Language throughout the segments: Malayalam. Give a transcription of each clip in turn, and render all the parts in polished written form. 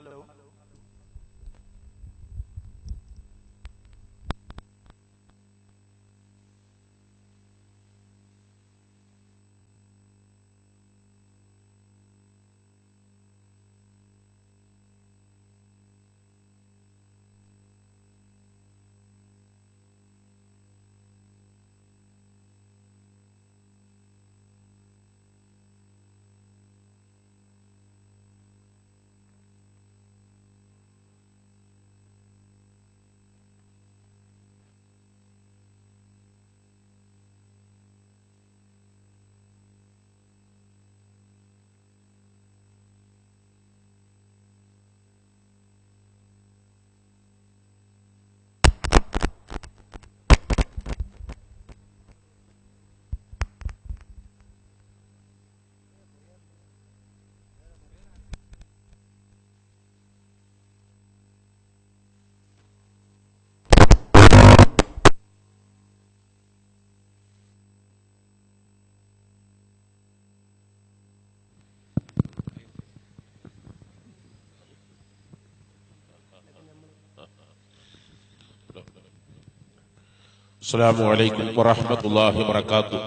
അസ്സലാമു അലൈക്കും വറഹ്മത്തുള്ളാഹി വബറകാതുഹു.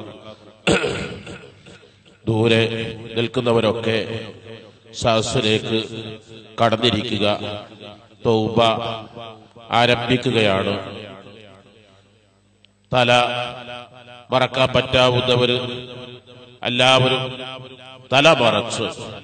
ദൂരെ നിൽക്കുന്നവരൊക്കെ സദസ്സിലേക്ക് കടന്നിരിക്കുക. തൗബ ആരംഭിക്കുകയാണ്. തല മറക്കാൻ പറ്റാവുന്നവർ എല്ലാവരും തല മറച്ച്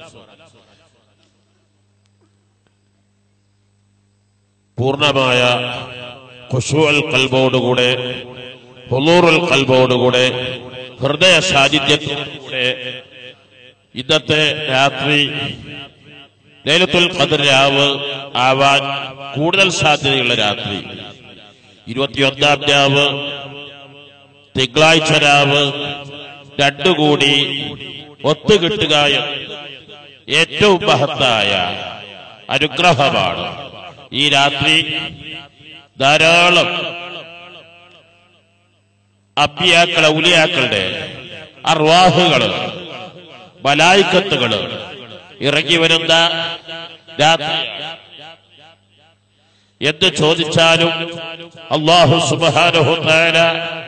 പൂർണ്ണമായ ഖുശൂഉൽ ഖൽബോടുകൂടെ, ഹുളൂറുൽ ഖൽബോടുകൂടെ, ഹൃദയ സാന്നിധ്യത്തോടുകൂടെ ഇന്നത്തെ രാത്രി ലൈലത്തുൽ ഖദ്ർ രാവ് ആവാൻ കൂടുതൽ സാധ്യതയുള്ള രാത്രി, 21-ാം രാവ്, തിങ്കളാഴ്ച രാവ് രണ്ടുകൂടി ഒത്തുകിട്ടുക ഏറ്റവും മഹത്തായ അനുഗ്രഹമാണ്. ഈ രാത്രി ധാരാളം അമ്പിയാക്കളെ, ഔലിയാക്കളുടെ അർവാഹുകള്, മലായിക്കത്തുകള് ഇറങ്ങി വരുന്ന രാത്രി. എന്ത് ചോദിച്ചാലും അല്ലാഹു സുബ്ഹാനഹു തആല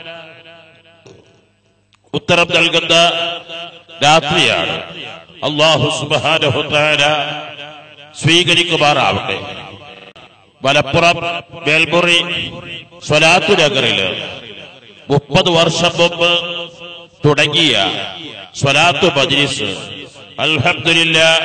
ഉത്തരം നൽകുന്ന രാത്രിയാണ്. അല്ലാഹു സുബ്ഹാനഹു തആല സ്വീകരിക്കുമാറാവട്ടെ. മലപ്പുറം മേൽമുറി സ്വലാത്തു നഗറില് 30 വർഷം മുമ്പ് തുടങ്ങിയ സ്വലാത്തു മജ്ലിസ് അൽഹംദുലില്ലാഹ്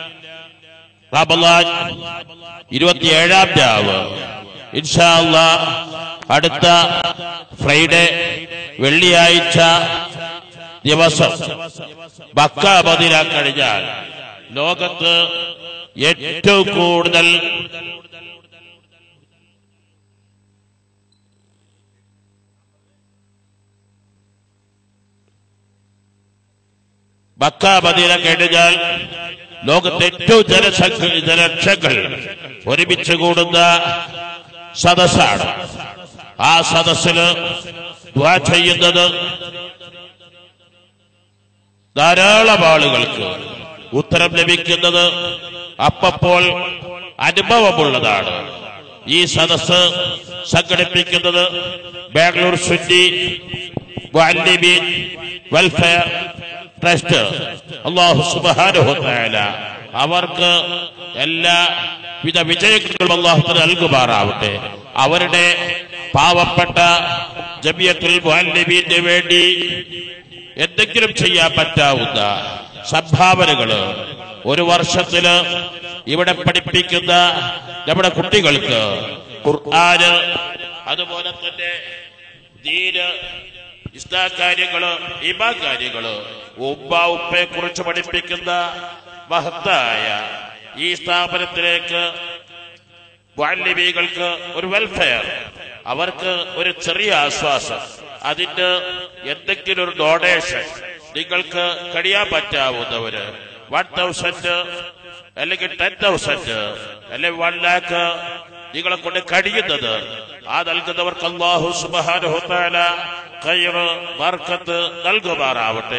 റമളാൻ 27-ാം രാവ് ഇൻഷാ അല്ലാഹ് അടുത്ത ഫ്രൈഡേ വെള്ളിയാഴ്ച ദിവസം മക്ക മദീന കഴിഞ്ഞാൽ ലോകത്ത് ഏറ്റവും കൂടുതൽ മക്ക മദീന കഴിഞ്ഞാൽ ലോകത്തെ ഏറ്റവും ജനലക്ഷങ്ങൾ ഒരുമിച്ച് കൂടുന്ന സദസ്സാണ്. ആ സദസ്സില് ദുആ ചെയ്യുന്നത് ധാരാളം ആളുകൾക്ക് ഉത്തരം ലഭിക്കുന്നത് അപ്പോൾ അനുഭവമുള്ളതാണ്. ഈ സദസ്സ് സംഘടിപ്പിക്കുന്നത് ബാംഗ്ലൂർ സുന്നി മുഅല്ലിമീൻ വെൽഫെയർ ട്രസ്റ്റ്. അല്ലാഹു സുബ്ഹാനഹു തആല അവർക്ക് എല്ലാവിധ വിജയങ്ങളും അല്ലാഹു നൽകുമാറാവട്ടെ. അവരുടെ പാവപ്പെട്ട ജമിയത്തുൽ മുഅല്ലിമീന് വേണ്ടി എന്തെങ്കിലും ചെയ്യാൻ പറ്റാവുന്ന സംഭാവനകള് ഒരു വർഷത്തില് ഇവിടെ പഠിപ്പിക്കുന്ന നമ്മുടെ കുട്ടികൾക്ക് ഖുർആന്, അതുപോലെ തന്നെ ദീന്, ഇസ്ലാം കാര്യങ്ങള്, ഈമാൻ കാര്യങ്ങള്, ഉപ്പയെ കുറിച്ച് പഠിപ്പിക്കുന്ന മഹത്തായ ഈ സ്ഥാപനത്തിലേക്ക് മുഅല്ലിമീങ്ങൾക്ക് ഒരു വെൽഫെയർ, അവർക്ക് ഒരു ചെറിയ ആശ്വാസം, അതിന് എന്തെങ്കിലും ഒരു ഡൊണേഷൻ നിങ്ങൾക്ക് കഴിയാൻ പറ്റാവുന്നവര് 1000 അല്ലെങ്കിൽ 10,000 അല്ലെങ്കിൽ 1 lakh നിങ്ങളെ കൊണ്ട് കഴിയുന്നത് ആ നൽകുന്നവർക്ക് അല്ലാഹു സുബ്ഹാനഹു തആല ഖൈർ ബർക്കത്ത് നൽകുമാറാവട്ടെ.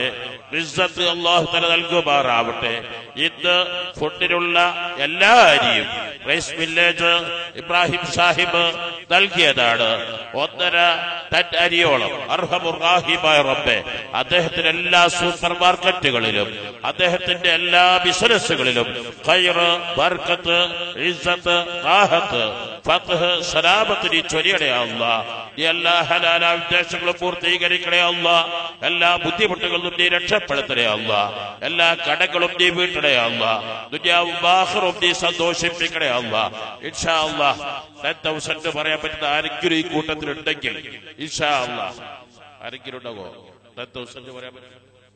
റിസ്സത്ത് അല്ലാഹു തആല നൽകുമാറാവട്ടെ. ഇന്ന് ഫുഡിനുള്ള എല്ലാ അരിയും റൈസ് വില്ലേജ് ഇബ്രാഹിം സാഹിബ് നൽകിയതാണ്. 1.5 ടൺ അരിയോളം. അർഹമുർ റഹീമായ റബ്ബേ, അദ്ദേഹത്തിന്റെ എല്ലാ സൂപ്പർ മാർക്കറ്റുകളിലും അദ്ദേഹത്തിന്റെ എല്ലാ ബിസിനസ്സുകളിലും ഖൈറ്, ബർക്കത്ത്, ഇസ്സത്ത്, റാഹത്ത്, ഫത്ഹ്, സലാമത്ത് നീ ചൊരിയണേ അല്ലാഹ്. നീ എല്ലാ ഹലാലായ ഉദ്ദേശങ്ങളും പൂർത്തീകരിക്കണേ അല്ലാഹ്. എല്ലാ ബുദ്ധിമുട്ടുകളും നീ രക്ഷപ്പെടുത്തണേ അല്ലാഹ്. എല്ലാ കടകളും നീ വീട്ടണേ അല്ലാഹ്. ദുനിയാവും ആഖിറവും നീ സന്തോഷിപ്പിക്കണേ അല്ലാഹ്. ഇൻഷാ അല്ലാഹ് 10,000 പറയാൻ പറ്റുന്ന ആരെങ്കിലും ഈ കൂട്ടത്തിലുണ്ടെങ്കിൽ ഇൻഷാ അല്ലാഹ് ആരെങ്കിലും ഉണ്ടാവോ? 10,000 പറയാൻ പറ്റും?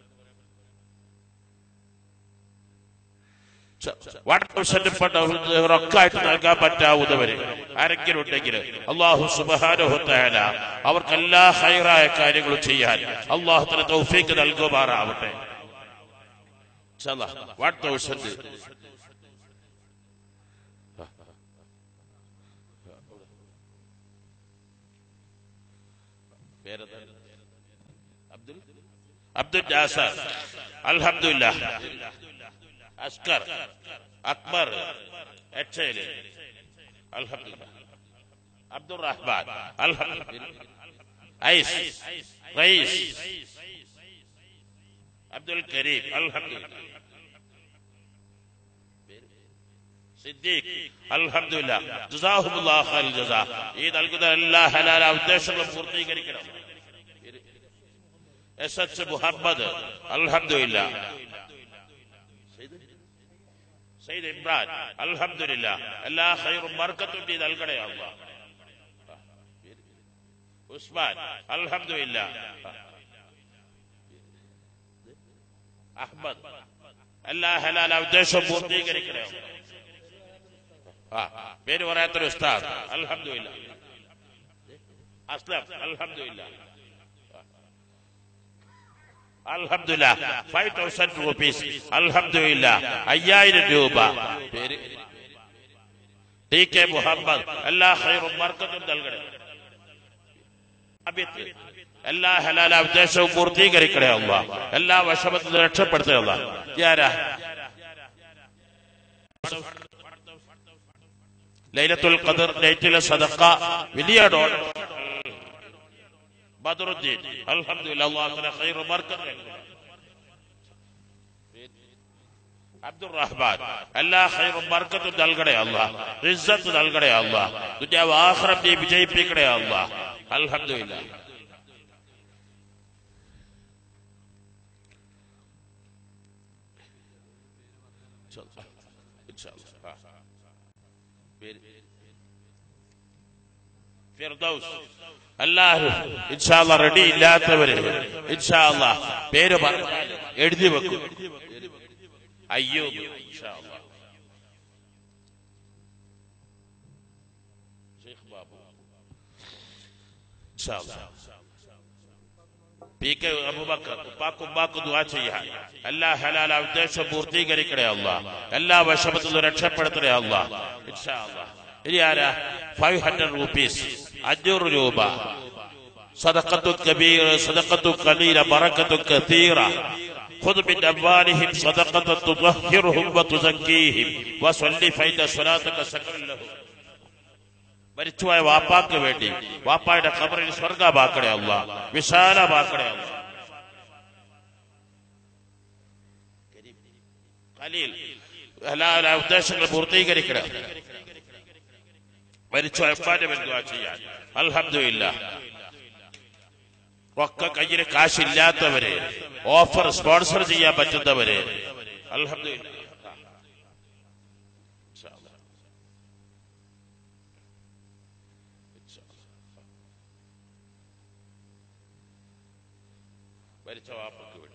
1,000 റൊക്കായിട്ട് നൽകാൻ പറ്റാവുന്നവര് ആരെങ്കിലും ഉണ്ടെങ്കിൽ അല്ലാഹു സുബ്ഹാനഹു തആല അവർക്ക് എല്ലാ ഹൈറായ കാര്യങ്ങളും ചെയ്യാൻ അല്ലാഹു തആല തൗഫീഖ് നൽകുമാറാവട്ടെ. 1,000 അബ്ദുൽ ജാസർ, അൽഹംദുലില്ലാഹ്. അസ്കർ, അക്ബർ, എച്ചേല്, അൽഹംദുലില്ലാഹ്. അബ്ദുർ റഹ്മാൻ, അൽഹംദുലില്ലാഹ്. ഐസ്, റയീസ്, അബ്ദുൽ കരീം, അൽഹംദുലില്ലാഹ്. സിദ്ദീഖ്, അൽഹംദുലില്ലാഹ്. ജസാഹുമുല്ലാഹു ഖൈറൽ ജസാ. ഈ നൽകുന്ന എല്ലാ ഹലാലായ ഉദ്ദേശങ്ങളും പൂർത്തീകരിക്കണം. SH മുഹമ്മദ്, അൽഹംദുലില്ലാഹ്. സയ്യിദ് ഇമ്രാൻ, അൽഹംദുലില്ലാഹ്. എല്ലാ ഖൈറും ബർക്കത്തും നീ നൽകണേ അല്ലാഹ്. ഉസ്മാൻ, അൽഹംദുലില്ലാഹ്. അഹ്മദ്, എല്ലാ ഹലാലായ ഉദ്ദേശവും പൂർത്തീകരിക്കണേ. പേര് പറയാത്തൊരു ഉസ്താദ്, അൽഹംദുലില്ലാഹ്. അസ്ലം, അൽഹംദുലില്ലാഹ്. അൽഹംദുലില്ലാഹ്. 5,000 rupees, അൽഹംദുലില്ലാഹ്. 5,000 രൂപ. പേര് TK മുഹമ്മദ്, എല്ലാ ഖൈറും ബർക്കത്തും നൽകണേ. എല്ലാ ഹലാലായ ഉദ്ദേശവും പൂർത്തീകരിക്കണേ അല്ലാഹ്. എല്ലാ വിഷമത്തിൽ രക്ഷപ്പെടുത്തണേ അല്ലാഹ്. ആരാ? ലൈലത്തുൽ ഖദർ നൈറ്റിലെ സദഖ വലിയ ഡോണർ ബദറുദ്ദീൻ, അൽഹംദുലില്ലാഹ്. അല്ലാഹു തആല ഖൈറു ബർക്കത്ത് നൽകട്ടെ. അബ്ദുർ റഹ്മാൻ, എല്ലാ ഖൈറും ബർക്കത്തും നൽകണേ അല്ലാഹ്. ഇസ്സത്ത് നൽകണേ അല്ലാഹ്. ദുനിയാവ് ആഖിറത്ത് നീ വിജയിപ്പിക്കണേ അല്ലാഹ്. അൽഹംദുലില്ലാഹ്. ഫിർദൗസ്, എല്ലാവരും ഇൻഷാ അല്ലാഹ് റെഡി ഇല്ലാത്തവര് ഇൻഷാ അല്ലാഹ് പേര് എഴുതി വെക്കും. അയ്യൂബ്, ഇൻഷാ അല്ലാഹ്. ഷെയ്ഖ് ബാബു, ഇൻഷാ അല്ലാഹ്. PK അബൂബക്കർ, ഉപ്പാക്ക് ദുആ ചെയ്യാൻ എല്ലാ ഹലാലായ ഉദ്ദേശം പൂർത്തീകരിക്കണേ അല്ലാഹ്. എല്ലാ വിഷമത്തിൽ നിന്ന് രക്ഷപ്പെടുത്തണേ അല്ലാഹ്. ഇൻഷാ അല്ലാഹ്. ഇനി ആരാ? 500 rupees, 500 രൂപ. സദഖത്തു കബീറ, സദഖത്തു ഖലീല, ബറകത്തു കസീറ. ഖുദ് മിൻ അംവാലിഹിം സദഖത്തൻ തുത്ഹിറുഹും വതുസക്കീഹിം വസല്ലി ഫൈന സ്വലാതക സകറൻ ലഹും. മരിച്ചുപോയ വാപ്പാക്ക് വേണ്ടി വാപ്പായുടെ ഖബറിൽ സ്വർഗ്ഗമാക്കണേ അല്ലാഹ്, വിശാലമാക്കണേ അല്ലാഹ്. ഖലീൽ, ഹലാലായ ഉദ്ദേശങ്ങൾ പൂർത്തീകരിക്കണം. മരിച്ചുപോയ ഉപ്പാന്റെ വേണ്ടി ദുആ ചെയ്യാൻ. അൽഹംദുലില്ലാഹ്. ഒക്കെ കയ്യിൽ കാശില്ലാത്തവര്, ഓഫർ സ്പോൺസർ ചെയ്യാൻ പറ്റുന്നവര്, അൽഹംദുലില്ലാഹ്. മരിച്ച വാപ്പക്ക് വേണ്ടി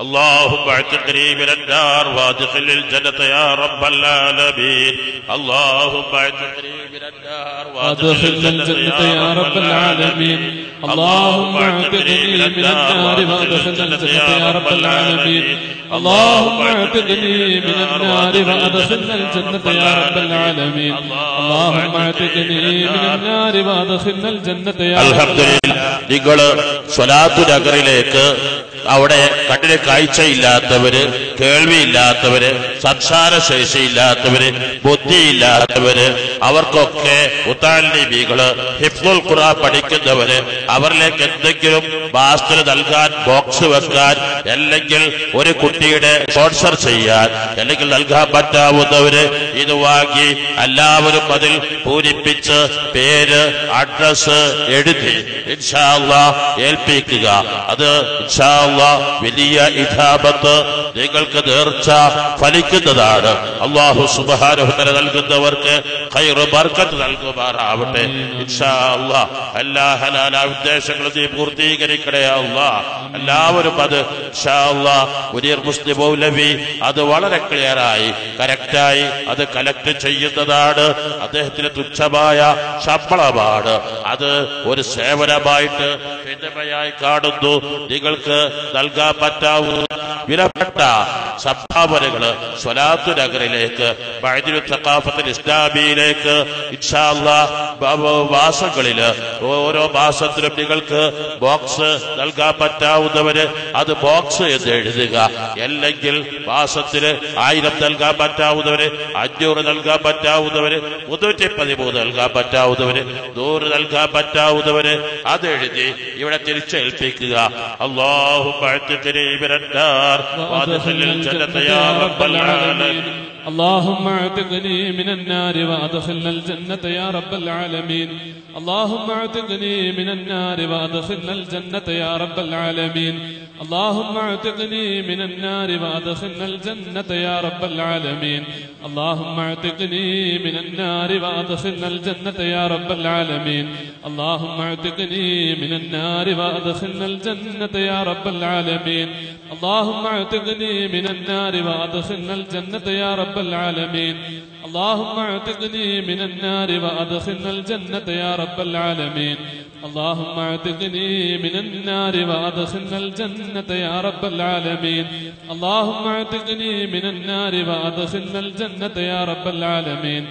اللهم اعتقني من النار وادخل الجنة يا رب العالمين. اللهم اعتقني من النار وادخل الجنة يا رب العالمين. اللهم اعتقني من النار وادخل الجنة يا رب العالمين. اللهم اعتقني من النار وادخلنا الجنة يا رب العالمين. اللهم اعتقني من النار وادخلنا الجنة يا رب العالمين. നിങ്ങൾ സ്വലാത്തു നഗറിലേക്ക് അവിടെ കണ്ണിന് കാഴ്ചയില്ലാത്തവര്, കേൾവിയില്ലാത്തവര്, സംസാര ശേഷിയില്ലാത്തവര്, ബുദ്ധിയില്ലാത്തവര്, അവർക്കൊക്കെ മുതഅല്ലിമീകള്, ഹിഫ്ളുൽ ഖുർആൻ പഠിക്കുന്നവര്, അവരിലേക്ക് എന്തെങ്കിലും ബാസ്റ്റിന് നൽകാൻ, ബോക്സ് വെക്കാൻ, അല്ലെങ്കിൽ ഒരു കുട്ടിയുടെ സ്പോൺസർ ചെയ്യാൻ, അല്ലെങ്കിൽ നൽകാൻ പറ്റാവുന്നവര് ഇത് വാങ്ങി എല്ലാവരും അതിൽ പൂരിപ്പിച്ച് പേര്, അഡ്രസ് എഴുതി ഇൻഷാ അല്ലാഹ് ഏൽപ്പിക്കുക. അത് ഇൻഷാ അല്ലാഹ് വലിയ ഇജാബത്ത്, നിങ്ങൾക്ക് നേർച്ച ഫലിക്കുന്നതാണ്. അല്ലാഹു സുബ്ഹാനഹു വ തആല നൽകുന്നവർക്ക് ഖൈറ് ബർക്കത്ത് നൽകുമാറാവട്ടെ ഇൻഷാ അല്ലാഹ്. എല്ലാ ഹലാലായ ഉദ്ദേശങ്ങളും നീ പൂർത്തീകരിക്കണേ അല്ലാഹ്. എല്ലാവരും അത് ഇൻഷാ അല്ലാഹ് മുനീർ മുസ്ലിം മൗലവി അത് വളരെ ക്ലിയറായി കറക്റ്റായി അത് കലക്ട് ചെയ്യുന്നതാണ്. അദ്ദേഹത്തിന് തുച്ഛമായ ശമ്പളമാണ്. അത് ഒരു സേവനമായിട്ട് പിന്നമയായി കാണുന്നു. നിങ്ങൾക്ക് നൽകാൻ പറ്റാവുന്ന വിലപ്പെട്ട സംഭാവനകള് സ്വലാത്തു നഗറിലേക്ക്, മഅദിനുൽ തഖാഫത്തുൽ ഇസ്ലാമിയിലേക്ക് ഇൻഷാ അല്ലാഹ് മാസങ്ങളില് ഓരോ മാസത്തിലും നിങ്ങൾക്ക് ബോക്സ് നൽകാൻ പറ്റാവുന്നവര് അത് ബോക്സ് എന്ന് എഴുതുക. അല്ലെങ്കിൽ മാസത്തിന് 1000 നൽകാൻ പറ്റാവുന്നവര്, 500 നൽകാൻ പറ്റാവുന്നവര്, 313 നൽകാൻ പറ്റാവുന്നവര്, 100 നൽകാൻ പറ്റാവുന്നവര് അത് എഴുതി ഇവിടെ തിരിച്ചേൽപ്പിക്കുക. اللهم اعتقني من النار وادخلني الجنة يا رب العالمين. اللهم اعتقني من النار وادخلنا الجنة يا رب العالمين. اللهم اعتقني من النار وادخلنا الجنة يا رب العالمين. اللهم اعتقني من النار وادخلنا الجنة يا رب العالمين. اللهم اعتقني من النار وادخلنا الجنة يا رب العالمين. اللهم اعتقني من النار وادخلنا الجنة يا رب العالمين. اللهم اعتقني من النار وادخلنا الجنة يا رب العالمين. اللهم اعتقني من النار وادخلنا الجنة يا رب العالمين. اللهم اعتقني من النار وادخلنا الجنة يا رب العالمين. اللهم اعتقني من النار وادخلنا الجنة يا رب العالمين.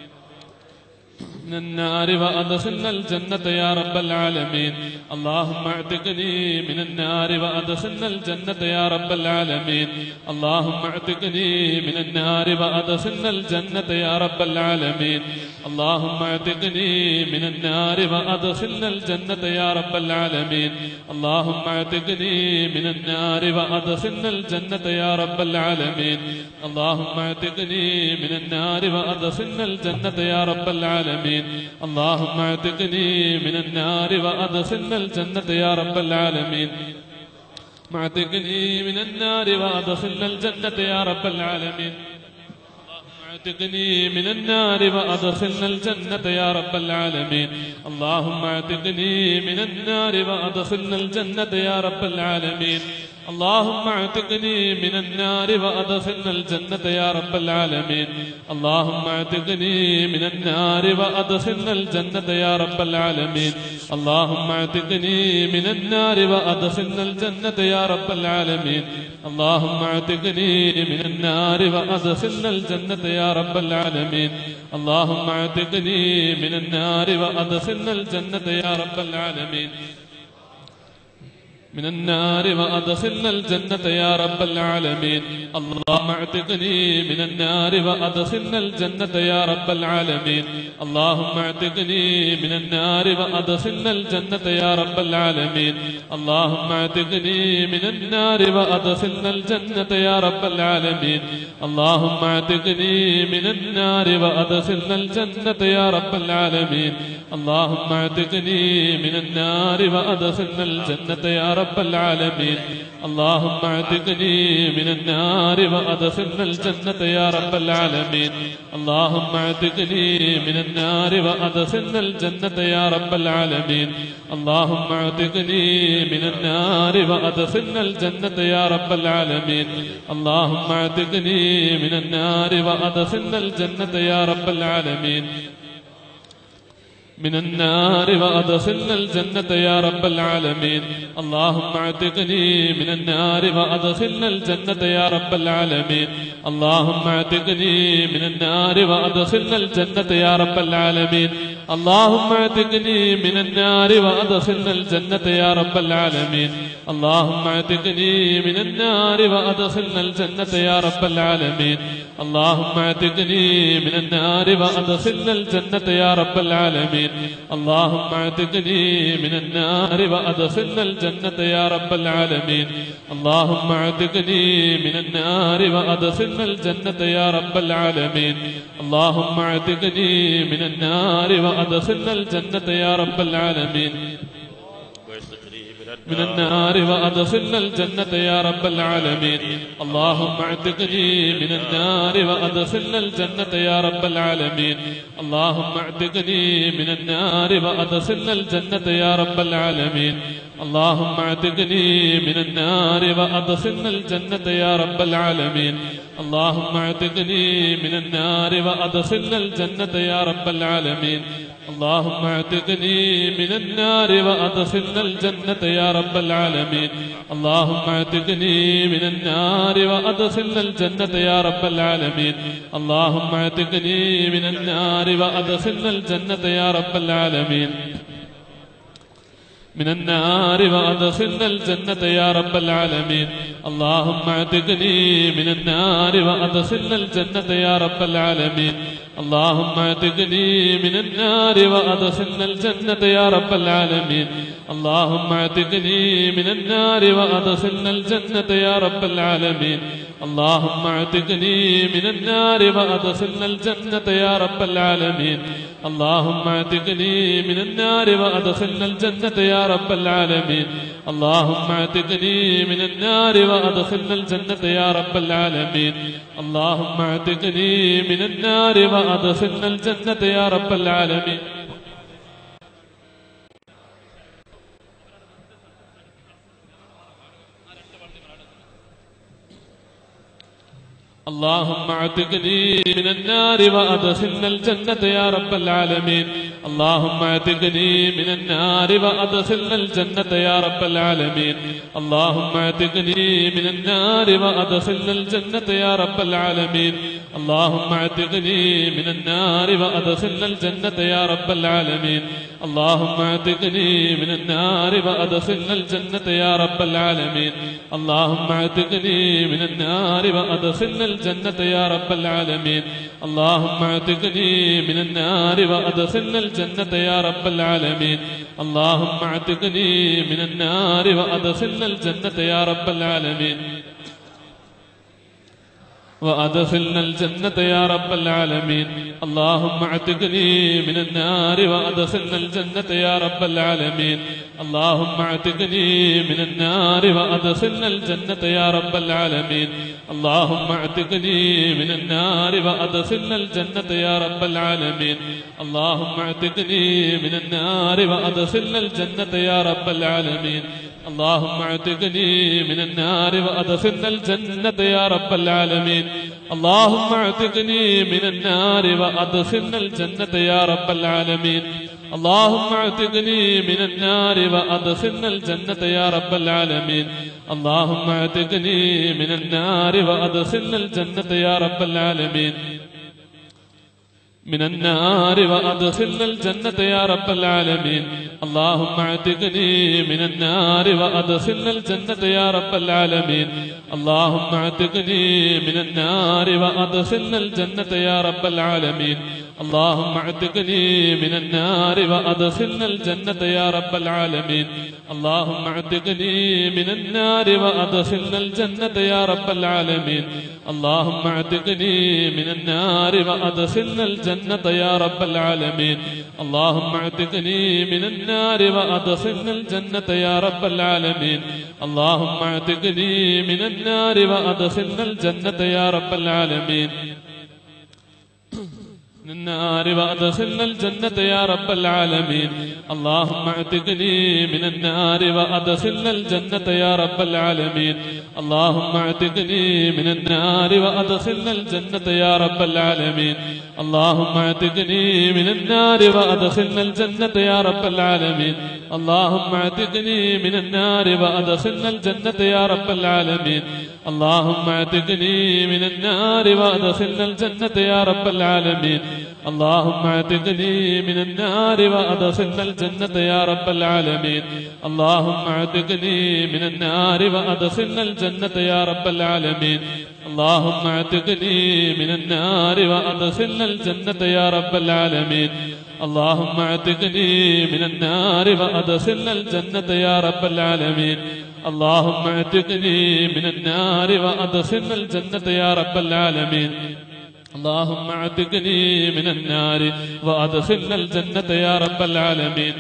من النار وادخلنا الجنة يا رب العالمين. اللهم اعتقني من النار وادخلنا الجنة يا رب العالمين. اللهم اعتقني من النار وادخلنا الجنة يا رب العالمين. اللهم اعتقني من النار وادخلنا الجنة يا رب العالمين. اللهم اعتقني من النار وادخلنا الجنة يا رب العالمين. اللهم اعتقني من النار وادخلنا الجنة يا رب العالمين. اللهم اعتقني من النار وادخلنا الجنة يا رب العالمين. اعتقني من النار وادخلنا الجنة يا رب العالمين. اعتقني من النار وادخلنا الجنة يا رب العالمين. اللهم اعتقني من النار وادخلنا الجنة يا رب العالمين. اللهم اعتقني من النار وادخلنا الجنة يا رب العالمين. اللهم اعتقني من النار وادخلنا الجنة يا رب العالمين. اللهم اعتقني من النار وادخلنا الجنة يا رب العالمين. اللهم اعتقني من النار وادخلنا الجنة يا رب العالمين. اللهم اعتقني من النار وادخلنا الجنة يا رب العالمين. من النار وادخلنا الجنة يا رب العالمين. اللهم اعتقني من النار وادخلنا الجنة يا رب العالمين. اللهم اعتقني من النار وادخلنا الجنة يا رب العالمين. اللهم اعتقني من النار وادخلنا الجنة يا رب العالمين. اللهم اعتقني من النار وادخلنا الجنة يا رب العالمين. اللهم اعتقني من النار وادخلنا الجنة يا رب العالمين اللهم اعتقني من النار وأدخلنا الجنة يا رب العالمين اللهم اعتقني من النار وأدخلنا الجنة يا رب العالمين اللهم اعتقني من النار وأدخلنا الجنة يا رب العالمين اللهم اعتقني من النار وأدخلنا الجنة يا رب العالمين من النار وأدخلنا الجنة يا رب العالمين اللهم اعتقني من النار وأدخلنا الجنة يا رب العالمين اللهم اعتقني من النار وأدخلنا الجنة يا رب العالمين اللهم اعتقني من النار وأدخلنا الجنة يا رب العالمين اللهم اعتقني من النار وأدخلنا الجنة يا رب العالمين اللهم اعتقني من النار وأدخلنا الجنة يا رب العالمين اللهم اعتقني من النار وأدخلنا الجنة يا رب العالمين اللهم اعتقني من النار وأدخلنا الجنة يا رب العالمين اللهم اعتقني من النار وأدخلنا الجنة يا رب العالمين من النار وأدخلنا الجنة يا رب العالمين اللهم اعتقني من النار وأدخلنا الجنة يا رب العالمين اللهم اعتقني من النار وأدخلنا الجنة يا رب العالمين اللهم اعتقني من النار وأدخلنا الجنة يا رب العالمين اللهم اعتقني من النار وأدخلنا الجنة يا رب العالمين اللهم اعتقني من النار وأدخلنا الجنة يا رب العالمين اللهم اعتقني من النار وأدخلنا الجنة يا رب العالمين اللهم اعتقني من النار وأدخلنا الجنة يا رب العالمين من النار وأدخلنا الجنة يا رب العالمين اللهم اعتقني من النار وأدخلنا الجنة يا رب العالمين اللهم اعتقني من النار وأدخلنا الجنة يا رب العالمين اللهم اعتقني من النار وأدخلنا الجنة يا رب العالمين اللهم اعتقني من النار وأدخلنا الجنة يا رب العالمين اللهم اعتقني من النار وأدخلنا الجنة يا رب العالمين اللهم اعتقني من النار وأدخلنا الجنة يا رب العالمين اللهم اعتقني من النار وأدخلنا الجنة يا رب العالمين اللهم اعتقني من النار وأدخلنا الجنة يا رب العالمين اللهم اعتقني من النار وأدخلنا الجنة يا رب العالمين اللهم اعتقني من النار وأدخلنا الجنة يا رب العالمين اللهم اعتقني من النار وأدخلنا الجنة يا رب العالمين اللهم اعتقني من النار وأدخلنا الجنة يا رب العالمين اللهم اعتقني من النار وأدخلنا الجنة يا رب العالمين اللهم اعتقني من النار وأدخلنا الجنة يا رب العالمين اللهم اعتقني من النار وأدخلنا الجنة يا رب العالمين وأدخلنا الجنة يا رب العالمين اللهم اعتقني من النار وأدخلنا الجنة يا رب العالمين اللهم اعتقني من النار وأدخلنا الجنة يا رب العالمين اللهم اعتقني من النار وأدخلنا الجنة يا رب العالمين اللهم اعتقني من النار وأدخلنا الجنة يا رب العالمين اللهم اعتقني من النار وأدخلنا الجنة يا رب العالمين اللهم اعتقني من النار وأدخلنا الجنة يا رب العالمين اللهم اعتقني من النار وأدخلنا الجنة يا رب العالمين اللهم اعتقني من النار وأدخلنا الجنة يا رب العالمين من النار وأدخلنا الجنة يا رب العالمين اللهم اعتقني من النار وأدخلنا الجنة يا رب العالمين اللهم اعتقني من النار وأدخلنا الجنة يا رب العالمين اللهم اعتقني من النار وأدخلنا الجنة يا رب العالمين اللهم اعتقني من النار وأدخلنا الجنة يا رب العالمين اللهم اعتقني من النار وأدخلنا الجنة يا رب العالمين اللهم اعتقني من النار وأدخلنا الجنة يا رب العالمين اللهم اعتقني من النار وأدخلنا الجنة يا رب العالمين من النار وأدخلنا الجنة يا رب العالمين اللهم اعتقني من النار وأدخلنا الجنة يا رب العالمين اللهم اعتقني من النار وأدخلنا الجنة يا رب العالمين اللهم اعتقني من النار وأدخلنا الجنة يا رب العالمين اللهم اعتقني من النار وأدخلنا الجنة يا رب العالمين اللهم اعتقني من النار وأدخلنا الجنة يا رب العالمين اللهم اعتقني من النار وأدخلنا الجنة يا رب العالمين اللهم اعتقني من النار وأدخلنا الجنة يا رب العالمين اللهم اعتقني من النار وأدخلنا الجنة يا رب العالمين اللهم اعتقني من النار وأدخلنا الجنة يا رب العالمين اللهم اعتقني من النار وأدخلنا الجنة يا رب العالمين اللهم اعتقني من النار وأدخلنا الجنة يا رب العالمين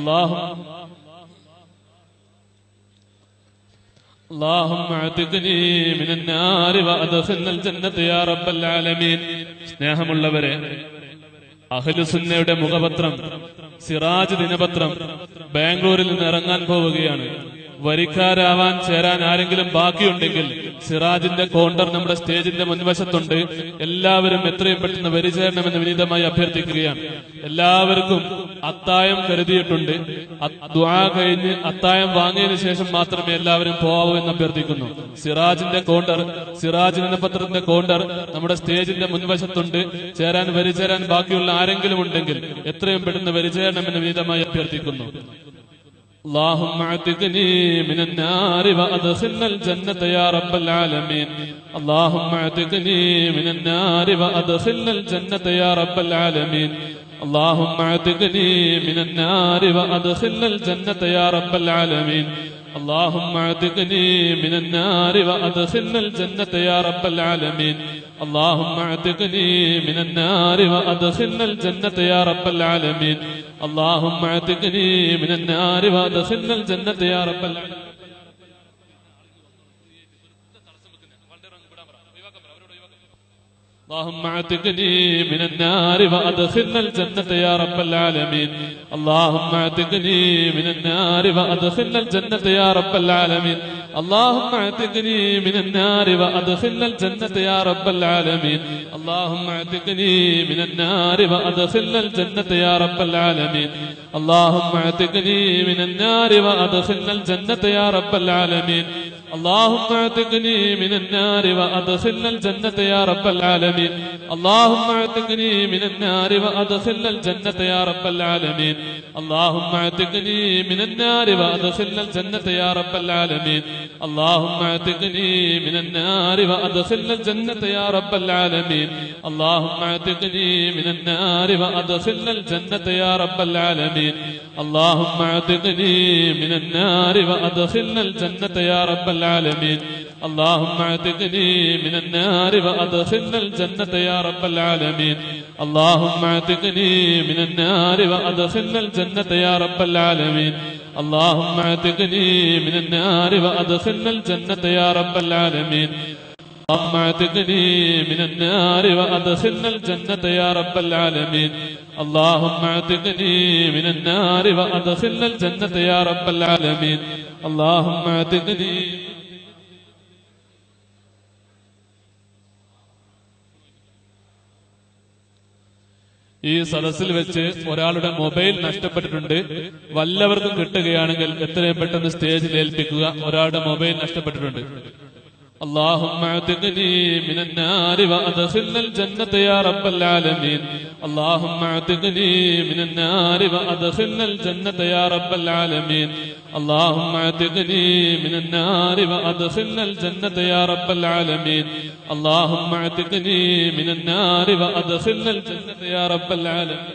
اللهم اعتقني من النار وأدخلنا الجنة يا رب العالمين സ്നേഹമുള്ളവരെ അഹ്ലുസുന്നയുടെ മുഖപത്രം സിറാജ് ദിനപത്രം ബാംഗ്ലൂരിൽ നിന്ന് ഇറങ്ങാൻ പോവുകയാണ്. വരിക്കാരാവാൻ ചേരാൻ ആരെങ്കിലും ബാക്കിയുണ്ടെങ്കിൽ സിറാജിന്റെ കൗണ്ടർ നമ്മുടെ സ്റ്റേജിന്റെ മുൻവശത്തുണ്ട്. എല്ലാവരും എത്രയും പെട്ടെന്ന് വരി ചേരണമെന്ന് വിനീതമായി അഭ്യർത്ഥിക്കുകയാണ്. എല്ലാവർക്കും അത്തായം കരുതിയിട്ടുണ്ട്. ദുആ കഴിഞ്ഞ് അത്തായം വാങ്ങിയതിനു ശേഷം മാത്രമേ എല്ലാവരും പോകാവൂ എന്ന് അഭ്യർത്ഥിക്കുന്നു. സിറാജിന്റെ കൗണ്ടർ, സിറാജ് ദിനപത്രത്തിന്റെ കൗണ്ടർ നമ്മുടെ സ്റ്റേജിന്റെ മുൻവശത്തുണ്ട്. വരി ചേരാൻ ബാക്കിയുള്ള ആരെങ്കിലും ഉണ്ടെങ്കിൽ എത്രയും പെട്ടെന്ന് വരി ചേരണമെന്ന് വിനീതമായി അഭ്യർത്ഥിക്കുന്നു. اللهم اعتقني من النار وأدخلنا الجنة يا رب العالمين اللهم اعتقني من النار وأدخلنا الجنة يا رب العالمين اللهم اعتقني من النار وأدخلنا الجنة يا رب العالمين اللهم اعتقني من النار وأدخلنا الجنة يا رب العالمين اللهم اعتقني من النار وأدخلنا الجنة يا رب العالمين اللهم اعتقني من النار وأدخلنا الجنة يا رب العالمين اللهم اعتقني من النار وأدخلنا الجنة يا رب العالمين اللهم اعتقني من النار وأدخلنا الجنة يا رب العالمين اللهم اعتقني من النار وأدخلنا الجنة يا رب العالمين اللهم اعتقني من النار وأدخلنا الجنة يا رب العالمين اللهم اعتقني من النار وأدخلنا الجنة يا رب العالمين اللهم اعتقني من النار وأدخلنا الجنة يا رب العالمين اللهم اعتقني من النار وأدخلنا الجنة يا رب العالمين اللهم اعتقني من النار وأدخلنا الجنة يا رب العالمين اللهم اعتقني من النار وأدخلنا الجنة يا رب العالمين اللهم اعتقني من النار وأدخلنا الجنة يا رب العالمين اللهم اعتقني من النار وأدخلنا الجنة يا رب العالمين اللهم اعتقني من النار وأدخلنا الجنة يا رب العالمين اللهم اعتقني من النار وأدخلنا الجنة يا رب العالمين اللهم اعتقني من النار وأدخلنا الجنة يا رب العالمين اللهم اعتقني من النار وأدخلنا الجنة يا رب العالمين اللهم اعتقني من النار وأدخلنا الجنة يا رب العالمين اللهم اعتقني ഈ സദസ്സിൽ വെച്ച് ഒരാളുടെ മൊബൈൽ നഷ്ടപ്പെട്ടിട്ടുണ്ട്. വല്ലവർക്കും കിട്ടുകയാണെങ്കിൽ എത്രയും പെട്ടെന്ന് സ്റ്റേജിൽ ഏൽപ്പിക്കുക. ഒരാളുടെ മൊബൈൽ നഷ്ടപ്പെട്ടിട്ടുണ്ട്. اللهم اعتقني من النار وأدخلنا الجنة يا رب العالمين اللهم اعتقني من النار وأدخلنا الجنة يا رب العالمين اللهم اعتقني من النار وأدخلنا الجنة يا رب العالمين اللهم اعتقني من النار وأدخلنا الجنة يا رب العالمين.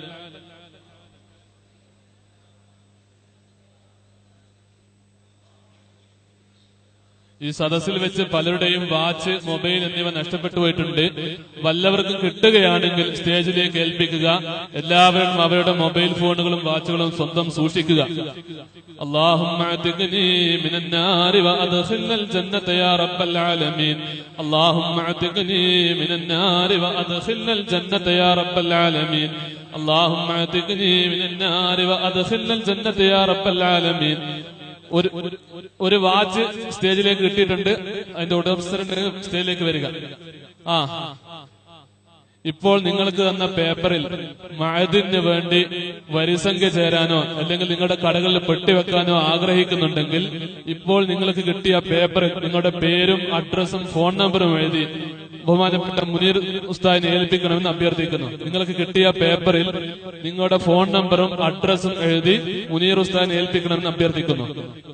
ഈ സദസ്സിൽ വെച്ച് പലരുടെയും വാച്ച്, മൊബൈൽ എന്നിവ നഷ്ടപ്പെട്ടു പോയിട്ടുണ്ട്. വല്ലവർക്കും കിട്ടുകയാണെങ്കിൽ സ്റ്റേജിലേക്ക് ഏൽപ്പിക്കുക. എല്ലാവരും അവരുടെ മൊബൈൽ ഫോണുകളും വാച്ചുകളും സ്വന്തം സൂക്ഷിക്കുക. اللهم اعتقني من النار وأدخلنا الجنة يا رب العالمين اللهم اعتقني من النار وأدخلنا الجنة يا رب العالمين اللهم اعتقني من النار وأدخلنا الجنة يا رب العالمين. ഒരു വാച്ച് സ്റ്റേജിലേക്ക് കിട്ടിയിട്ടുണ്ട്. അതിന്റെ ഉടമസ്ഥരുടെ സ്റ്റേജിലേക്ക് വരിക. ഇപ്പോൾ നിങ്ങൾക്ക് തന്ന പേപ്പറിൽ മഅദിന് വേണ്ടി വരിസംഖ്യ ചേരാനോ അല്ലെങ്കിൽ നിങ്ങളുടെ കടകളിൽ പെട്ടിവെക്കാനോ ആഗ്രഹിക്കുന്നുണ്ടെങ്കിൽ ഇപ്പോൾ നിങ്ങൾക്ക് കിട്ടിയ പേപ്പറിൽ നിങ്ങളുടെ പേരും അഡ്രസ്സും ഫോൺ നമ്പറും എഴുതി ബഹുമാനപ്പെട്ട മുനീർ ഉസ്താദിനെ ഏൽപ്പിക്കണമെന്ന് അഭ്യർത്ഥിക്കുന്നു. നിങ്ങൾക്ക് കിട്ടിയ പേപ്പറിൽ നിങ്ങളുടെ ഫോൺ നമ്പറും അഡ്രസ്സും എഴുതി മുനീർ ഉസ്താദിനെ ഏൽപ്പിക്കണമെന്ന് അഭ്യർത്ഥിക്കുന്നു.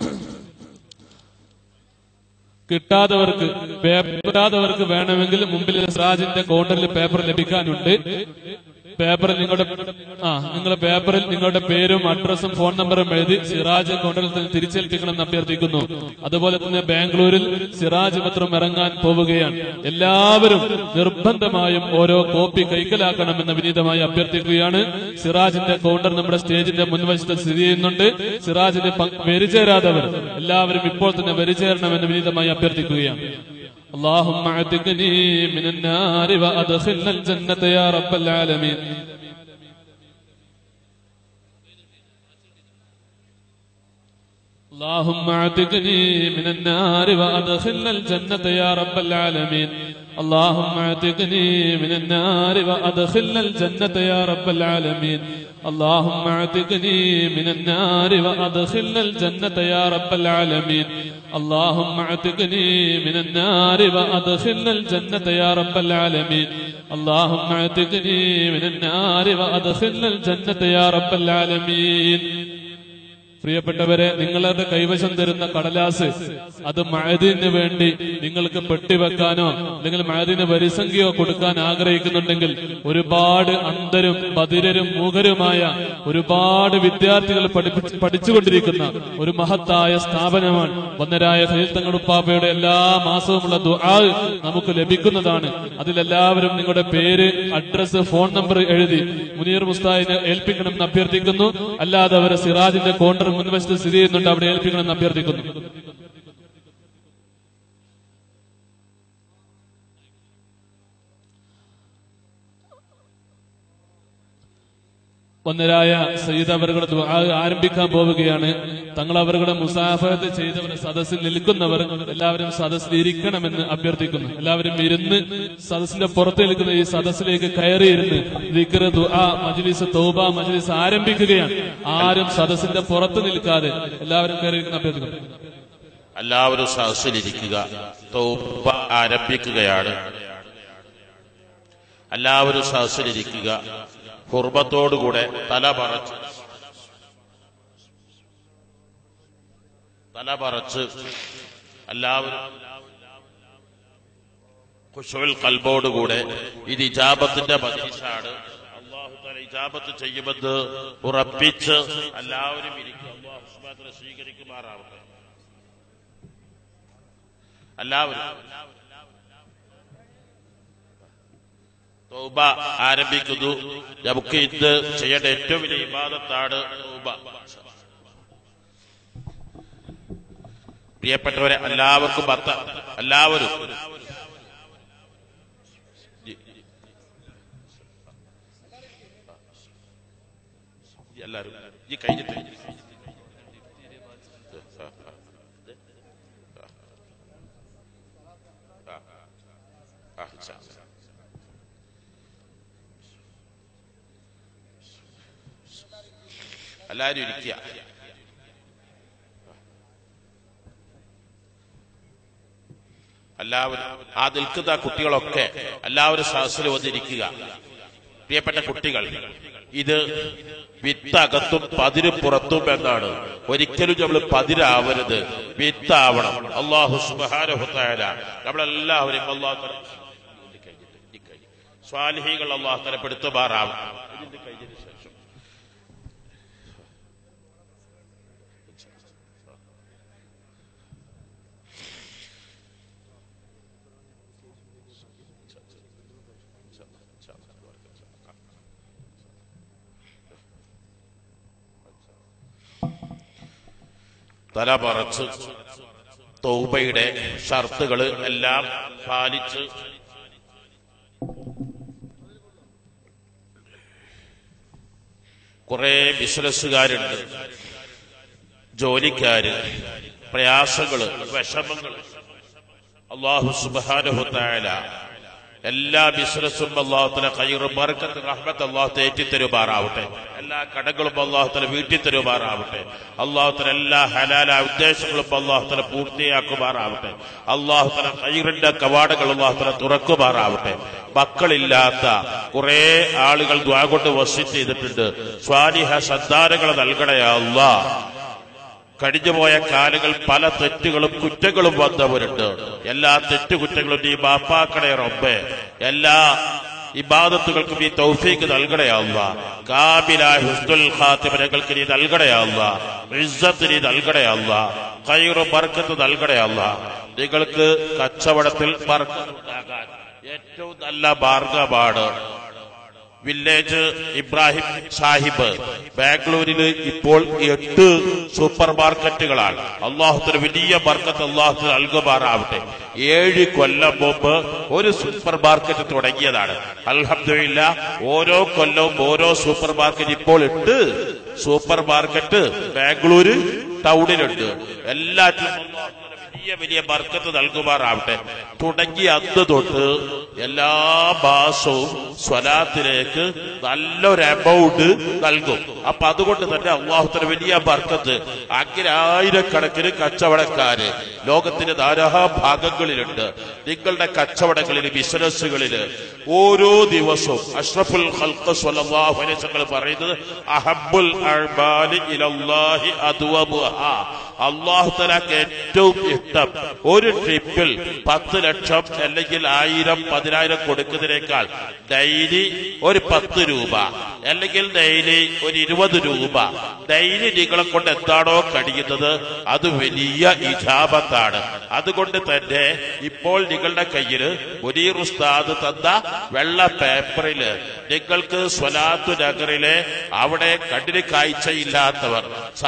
കിട്ടാത്തവർക്ക് വേണമെങ്കിൽ മുമ്പിൽ സിറാജിന്റെ കൗണ്ടറിൽ പേപ്പർ ലഭിക്കാനുണ്ട്. പേപ്പറിൽ നിങ്ങളുടെ പേപ്പറിൽ നിങ്ങളുടെ പേരും അഡ്രസ്സും ഫോൺ നമ്പറും എഴുതി സിറാജ് കൗണ്ടറിൽ തിരിച്ചേൽപ്പിക്കണമെന്ന് അഭ്യർത്ഥിക്കുന്നു. അതുപോലെ തന്നെ ബാംഗ്ലൂരിൽ സിറാജ് പത്രം ഇറങ്ങാൻ പോവുകയാണ്. എല്ലാവരും നിർബന്ധമായും ഓരോ കോപ്പി കൈക്കലാക്കണമെന്ന് വിനീതമായി അഭ്യർത്ഥിക്കുകയാണ്. സിറാജിന്റെ കൗണ്ടർ നമ്മുടെ സ്റ്റേജിന്റെ മുൻവശത്ത് സ്ഥിതി ചെയ്യുന്നുണ്ട്. സിറാജിന് വരിചേരാതവർ എല്ലാവരും ഇപ്പോൾ തന്നെ വരിചേരണമെന്ന് വിനീതമായി അഭ്യർത്ഥിക്കുകയാണ്. اللهم اعتقني من النار وأدخلنا الجنة يا رب العالمين. اللهم اعتقني من النار وأدخلنا الجنة يا رب العالمين اللهم اعتقني من النار وأدخلنا الجنة يا رب العالمين اللهم اعتقني من النار وأدخلنا الجنة يا رب العالمين اللهم اعتقني من النار وأدخلنا الجنة يا رب العالمين اللهم اعتقني من النار وأدخلنا الجنة يا رب العالمين. പ്രിയപ്പെട്ടവരെ, നിങ്ങളുടെ കൈവശം തരുന്ന കടലാസ് അത് മഅദിന് വേണ്ടി നിങ്ങൾക്ക് പെട്ടിവെക്കാനോ അല്ലെങ്കിൽ മഅദിന് വരിസംഖ്യയോ കൊടുക്കാൻ ആഗ്രഹിക്കുന്നുണ്ടെങ്കിൽ ഒരുപാട് അന്ധരും ബധിരരും മൂകരുമായ ഒരുപാട് വിദ്യാർത്ഥികൾ പഠിച്ചുകൊണ്ടിരിക്കുന്ന ഒരു മഹത്തായ സ്ഥാപനമാണ്. വന്നരായ ഖലീൽ തങ്ങൾ ഉപ്പാപ്പയുടെ എല്ലാ മാസവുമുള്ള ദുആ നമുക്ക് ലഭിക്കുന്നതാണ്. അതിലെല്ലാവരും നിങ്ങളുടെ പേര്, അഡ്രസ്, ഫോൺ നമ്പർ എഴുതി മുനീർ ഉസ്താദിനെ ഏൽപ്പിക്കണമെന്ന് അഭ്യർത്ഥിക്കുന്നു. അല്ലാതെ അവരെ സിറാജിന്റെ കൗണ്ടർ മുൻവശത്ത് സ്ഥിതി ചെയ്യുന്നുണ്ട്, അവിടെ ഏൽപ്പിക്കണമെന്ന് അഭ്യർത്ഥിക്കുന്നു. വന്നരായ സയ്യിദ് അവരുടെ ദുആ ആരംഭിക്കാൻ പോവുകയാണ്. തങ്ങൾ അവരുടെ മുസാഫഹത്ത് ചെയ്തവർ സദസ്സിൽ നിൽക്കുന്നവർ എല്ലാവരും സദസ്സിൽ ഇരിക്കണമെന്ന് അഭ്യർത്ഥിക്കുന്നു. എല്ലാവരും ഇരുന്ന് സദസ്സിന്റെ പുറത്ത് നിൽക്കുന്ന ഈ സദസ്സിലേക്ക് കയറിയിരുന്ന് ദിക്ർ, ദുആ, മജ്ലിസ്, തൗബ മജ്ലിസ് ആരംഭിക്കുകയാണ്. ആരും സദസ്സിന്റെ പുറത്ത് നിൽക്കാതെ എല്ലാവരും കയറിയിരിക്കുന്ന അഭ്യർത്ഥിക്കുന്നു. എല്ലാവരും സദസ്സിലിരിക്കുക. തൗബ ആരംഭിക്കുകയാണ്. എല്ലാവരും സദസ്സിലിരിക്കുക. ഹുർമത്തോടുകൂടെ തല പറച്ച് എല്ലാവരും ഖുശൂഉൽ ഖൽബോടുകൂടെ ഇത് ഇജാബത്തിന്റെ മജ്ലിസാണ്. അല്ലാഹു തആല ഇജാബത്ത് ചെയ്യുമെന്ന് ഉറപ്പിച്ച് എല്ലാവരും ഇരിക്കുക. അല്ലാഹു സുബ്ഹാനഹു വ തആല സ്വീകരിക്കുമാറാവട്ടെ. എല്ലാവരും തൗബ ആരംഭിക്കുന്നു. നമുക്ക് ഇന്ന് ചെയ്യേണ്ട ഏറ്റവും വലിയ ഇബാദത്താണ് തൗബ. പ്രിയപ്പെട്ടവരെ, എല്ലാവർക്കും എല്ലാവരും ഈ കഴിഞ്ഞിട്ട് എല്ലാവരും ഇരിക്കുക. എല്ലാവരും ആ നിൽക്കുന്ന കുട്ടികളൊക്കെ എല്ലാവരും സദസ്സിൽ വന്നിരിക്കുക. പ്രിയപ്പെട്ട കുട്ടികൾ, ഇത് വിത്തകത്തും പതിര് പുറത്തും എന്നാണ്. ഒരിക്കലും നമ്മൾ പതിരാവരുത്, വിത്താവണം. അല്ലാഹു സുബ്ഹാനഹു തആല നമ്മളെല്ലാവരും സ്വാലിഹീകൾ അല്ലാഹു തആല പെടുത്തുമാറാവണം. തല മറച്ച് തൗബയുടെ ഷർത്തുകൾ എല്ലാം പാലിച്ച് കുറെ ബിസിനസ്സുകാരുണ്ട്, ജോലിക്കാര്, പ്രയാസങ്ങള്, വിഷമങ്ങള്. അല്ലാഹു സുബ്ഹാനഹു തആല എല്ലാ ബിസിനസ്സും അല്ലാഹു തആല ഖൈറും ബർക്കത്തും റഹ്മത്തും അല്ലാഹു തേറ്റിത്തരുമാറാവട്ടെ. എല്ലാ കടകളും അല്ലാഹു തആല വീട്ടിത്തരുമാറാവട്ടെ. അല്ലാഹു തആല എല്ലാ ഹലാലായ ഉദ്ദേശങ്ങളും അല്ലാഹു തആല പൂർത്തിയാക്കുമാറാവട്ടെ. അല്ലാഹു തആല ഖൈറിന്റെ കവാടങ്ങൾ അല്ലാഹു തആല തുറക്കുമാറാവട്ടെ. മക്കളില്ലാത്ത കുറെ ആളുകൾ ദുആ കൊണ്ട് വസിയത്ത് ചെയ്തിട്ടുണ്ട്. സ്വാലിഹ സന്താനങ്ങളെ നൽകണേ അല്ലാഹ്. കഴിഞ്ഞുപോയ കാലങ്ങൾ പല തെറ്റുകളും കുറ്റങ്ങളും വന്നവരുണ്ട്. എല്ലാ തെറ്റുകുറ്റങ്ങളും നീ മാപ്പാക്കണേ റബ്ബേ. എല്ലാ ഇബാദത്തുകൾക്കും നീ തൗഫീഖ് നൽകണേ അല്ലാഹ്. കാമിലായ ഹുസ്നുൽ ഖാത്തിമ ഞങ്ങൾക്ക് നീ നൽകണേ അല്ലാഹ്. ഇസ്സത്ത് നീ നൽകണേ അല്ലാഹ്. ഖൈറും ബർക്കത്ത് നൽകണേ അല്ലാഹ്. നിങ്ങൾക്ക് കച്ചവടത്തിൽ ബർക്കത്ത് ഉണ്ടാകാൻ ഏറ്റവും നല്ല മാർഗമാണ് വില്ലേജ് ഇബ്രാഹിം സാഹിബ്. ബാംഗ്ലൂരിൽ ഇപ്പോൾ 8 സൂപ്പർ മാർക്കറ്റുകളാണ്. അല്ലാഹുവിന്റെ വലിയ ബർക്കത്ത് അല്ലാഹു നൽകുമാറാവട്ടെ. 7 കൊല്ലം മുമ്പ് ഒരു സൂപ്പർ മാർക്കറ്റ് തുടങ്ങിയതാണ്. അൽഹംദുലില്ലാഹ് ഓരോ കൊല്ലവും ഓരോ സൂപ്പർ മാർക്കറ്റ്, ഇപ്പോൾ 8 സൂപ്പർ മാർക്കറ്റ് ബാംഗ്ലൂര് ടൗണിലുണ്ട്. എല്ലാറ്റിലും വലിയ വലിയ ബർക്കത്ത് നൽകുമാറാവട്ടെ. തുടങ്ങിയ അന്ന് തൊട്ട് എല്ലാ മാസവും സ്വലാത്തിലേക്ക് നല്ലൊരു എമൗണ്ട് നൽകും. അപ്പൊ അതുകൊണ്ട് തന്നെ അല്ലാഹുവിന്റെ വലിയ ബർക്കത്ത്. അങ്ങനെ ആയിരക്കണക്കിന് കച്ചവടക്കാര് ലോകത്തിന്റെ ധാരാ ഭാഗങ്ങളിലുണ്ട്. നിങ്ങളുടെ കച്ചവടങ്ങളിൽ, ബിസിനസ്സുകളിൽ ഓരോ ദിവസവും അഷ്റഫുൽ ഖൽഖ് സ്വല്ലല്ലാഹു അലൈഹി വസല്ലം പറയുന്നത് അഹബ്ബുൽ അഅ്മാലി ഇലല്ലാഹി അദ്വമുഹാ. അല്ലാഹു തആലക്ക് ഏറ്റവും ഇഷ്ടം ഒരു ട്രിപ്പിൽ 10 ലക്ഷം അല്ലെങ്കിൽ 1000, 10,000 കൊടുക്കുന്നതിനേക്കാൾ ഡെയിലി ഒരു 10 രൂപ അല്ലെങ്കിൽ ഡെയിലി ഒരു 20 രൂപ ഡെയിലി നിങ്ങളെ കൊണ്ട് എന്താണോ കഴിയുന്നത് അത് വലിയ ഇജാബത്താണ്. അതുകൊണ്ട് തന്നെ ഇപ്പോൾ നിങ്ങളുടെ കയ്യിൽ മുനീർ ഉസ്താദ് തന്ന വെള്ള പേപ്പറില് നിങ്ങൾക്ക് സ്വലാത്തു നഗറിലെ അവിടെ കണ്ണിന് കാഴ്ചയില്ലാത്തവർ,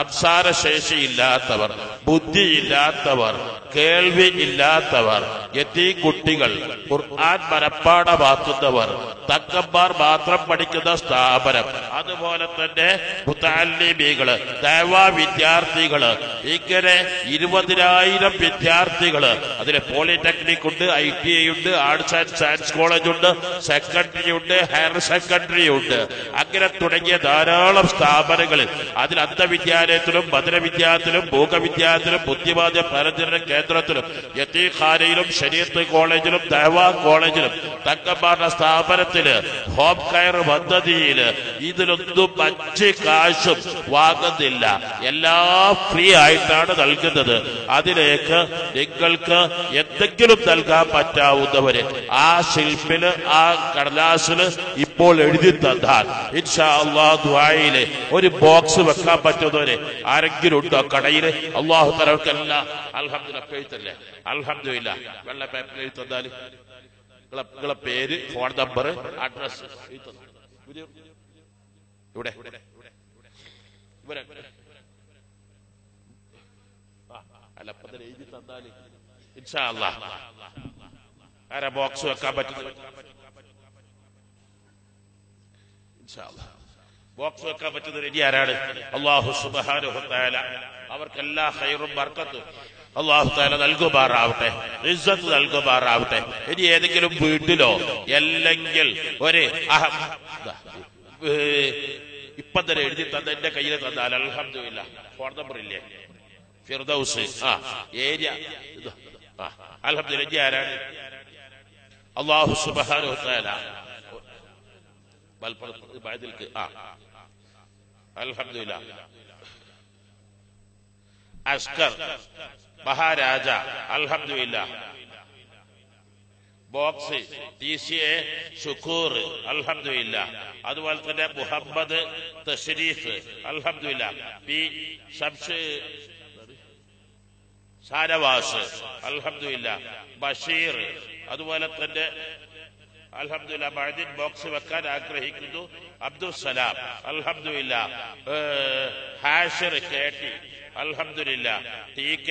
സംസാരശേഷിയില്ലാത്തവർ, ബുദ്ധിയില്ലാത്തവർ, കേൾവി ഇല്ലാത്തവർ, യതീം കുട്ടികൾ, ഖുർആൻ മനപ്പാഠമാക്കുന്നവർ, തക്കന്മാർ മാത്രം പഠിക്കുന്ന സ്ഥാപനം, അതുപോലെ തന്നെ മുതഅല്ലിമീകള്, ദഅവാ വിദ്യാർത്ഥികള്, ഇങ്ങനെ 20,000 വിദ്യാർത്ഥികള്. അതിന് പോളിടെക്നിക് ഉണ്ട്, ITI ഉണ്ട്, ആർട്സ് ആൻഡ് സയൻസ് കോളേജ് ഉണ്ട്, സെക്കൻഡറി ഉണ്ട്, ഹയർ സെക്കൻഡറി ഉണ്ട്. അങ്ങനെ തുടങ്ങിയ ധാരാളം സ്ഥാപനങ്ങളിൽ, അതിൽ അന്ധവിദ്യാലയത്തിലും ഭദ്രവിദ്യാലയത്തിലും മൂകവിദ്യാലയത്തിലും ബുദ്ധിമാന്ദ്യ പരിചരണ കേന്ദ്രത്തിലും യതീഖാനയിലും ശരീഅത്ത് കോളേജിലും ദഅവാ കോളേജിലും തക്കന്മാരുടെ സ്ഥാപനത്തില് ഹോം കെയർ പദ്ധതിയില് ഇതിലൊന്നും 5 കാശും വാങ്ങുന്നില്ല. എല്ലാം ഫ്രീ ആയിട്ടാണ് നൽകുന്നത്. അതിലേക്ക് നിങ്ങൾക്ക് എന്തെങ്കിലും നൽകാൻ പറ്റാവുന്നവര് ആ ശില്പില്, ആ കടലാസില് ഇപ്പോൾ എഴുതി തന്നാൽ ഇൻഷാ അല്ലാഹ് ദുആയില് ഒരു ബോക്സ് വെക്കാൻ പറ്റുന്നവര് ആരെങ്കിലും ഉണ്ടോ കടയില്? അല്ലാഹു തആലക്കെല്ലാം അൽഹംദുലില്ലാഹ് എഴുത്തല്ലേ, അൽഹംദുലില്ലാഹ് വെള്ള പേപ്പറിൽ എഴുതി തന്നാല് നിങ്ങളെ പേര്, ഫോൺ നമ്പർ, അഡ്രസ് ഇവിടെ അല്ല എഴുതി തന്നാല് ഇൻഷാ അല്ലാഹ് ആരാ ബോക്സ് വെക്കാൻ പറ്റുന്നത്? ഇൻഷാ അല്ലാഹ് ബോക്സ് വെക്കാൻ പറ്റുന്നത് ഇനി ആരാണ്? അല്ലാഹു സുബ്ഹാനഹു തആല അവർക്കെല്ലാ ഖൈറും ബർക്കത്തും അല്ലാഹു തആല നൽകുമാറാവട്ടെ, ഇസ്സത്ത് നൽകുമാറാവട്ടെ. ഇനി ഏതെങ്കിലും വീട്ടിലോ അല്ലെങ്കിൽ ഒരു ഇപ്പം തന്നെ എഴുതി തന്ന എന്റെ കയ്യിൽ തന്നാൽ അൽഹംദുലില്ലാഹ്. ഫോൺ നമ്പർ ഇല്ലേ? ഫിർദൗസ് ഏരിയ അൽഹംദുലില്ലാഹ്. ആരാണ്? അല്ലാഹു സുബ്ഹാനഹു തആല മലപ്പുറത്ത് ബാദിൽക്ക് അൽഹംദുലില്ലാ. അസ്കർ മഹാരാജ അൽഹംദുലില്ലാ. ബോക്സ് TCA ഷുക്കൂർ അൽഹംദുലില്ലാ. അതുപോലെ തന്നെ മുഹമ്മദ് തശ്രീഫ് അൽഹംദുലില്ലാ. പി ഷംസ് ഷാനവാസ് അൽഹംദുലില്ലാ. ബഷീർ അതുപോലെ തന്നെ അൽഹംദുലില്ലാ. മഅദിൻ ബോക്സ് വെക്കാൻ ആഗ്രഹിക്കുന്നു അബ്ദുൽ സലാം അൽഹംദുലില്ലാ. ഹാഷിർ KT അൽഹംദുലില്ലാ. TK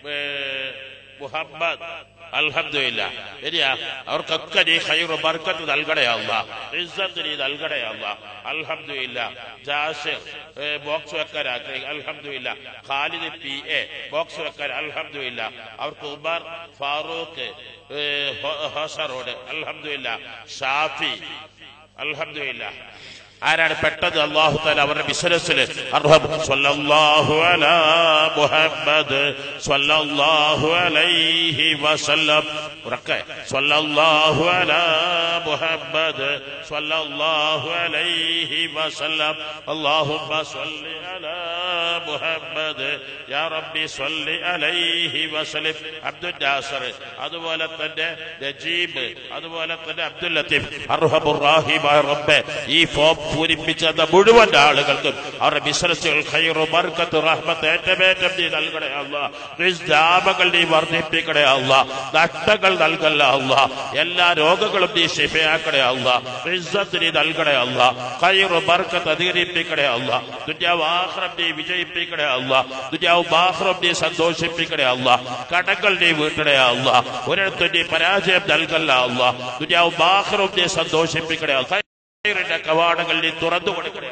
മുഹമ്മദ് അൽഹംദുലില്ലാ. ശരിയാ, അവർക്കൊക്കെ നീ ഖൈർ ബർക്കത്ത് നൽകണേ അല്ലാഹ്, ഇസ്സത്ത് നീ നൽകണേ അല്ലാഹ്. അൽഹംദുലില്ലാ. ജാസിർ ബോക്സ് വെക്കാൻ ആഗ്രഹിക്കും അൽഹംദുലില്ലാ. ഖാലിദ് PA ബോക്സ് വെക്കാൻ അൽഹംദുലില്ലാ. അവർക്ക് ഉമർ ഫാറൂഖ് ഹോസറോഡ് അൽഹംദുലില്ലാ. ഷാഫി അൽഹംദുലില്ലാ. ആരാണ് പെട്ടത്? അല്ലാഹു തആല അവരുടെ ബിസിനസ്സിൽ സ്വല്ലല്ലാഹു അലാ മുഹമ്മദ് സ്വല്ലല്ലാഹു അലൈഹി വസല്ലം. ഉറക്കെ സ്വല്ലല്ലാഹു അലാ മുഹമ്മദ് സ്വല്ലല്ലാഹു അലൈഹി വസല്ലം. അല്ലാഹുമ്മ സ്വല്ലി അലാ മുഹമ്മദ് യാ റബ്ബി സ്വല്ലി അലൈഹി വസല്ലം. അബ്ദുൽ നാസർ അതുപോലെ തന്നെ നജീബ് അതുപോലെ തന്നെ അബ്ദുൽ ലത്തീഫ്. അർഹമുർ റഹീമായ റബ്ബേ, ഈ ഫോം പൂരിപ്പിച്ച മുഴുവൻ ആളുകൾക്കും അവരുടെ ബിസിനസ്സുകൾ ഖൈറു ബർക്കത്ത് റഹ്മത്ത് ഏറ്റമേറ്റം നീ നൽകണേ അല്ലാഹ്. റിസ്ദാമകൾ നീ വർദ്ധിപ്പിക്കണേ അല്ലാഹ്. നഷ്ടങ്ങൾ നൽകല്ല അല്ലാഹ്. എല്ലാ രോഗങ്ങളും നീ ശിഫയാക്കണേ അല്ലാഹ്. ഇസ്സത്ത് നീ നൽകണേ അല്ലാഹ്. ഖൈറു ബർക്കത്ത് അധികരിപ്പിക്കണേ അല്ലാഹ്. ദുനിയാവ് ആഖിറം നീ വിജയിപ്പിക്കണേ അല്ലാഹ്. ദുനിയാവ് ആഖിറം നീ സന്തോഷിപ്പിക്കണേ അല്ലാഹ്. കടങ്ങൾ നീ വീട്ടണേ അല്ലാഹ്. ഒരിടത്തും നീ പരാജയം നൽകല്ല അല്ലാഹ്. ദുനിയാവ് ആഖിറം നീ സന്തോഷിപ്പിക്കണേ അല്ലാഹ്. കവാടങ്ങൾ നീ തുറന്നു കൊടുക്കണേ.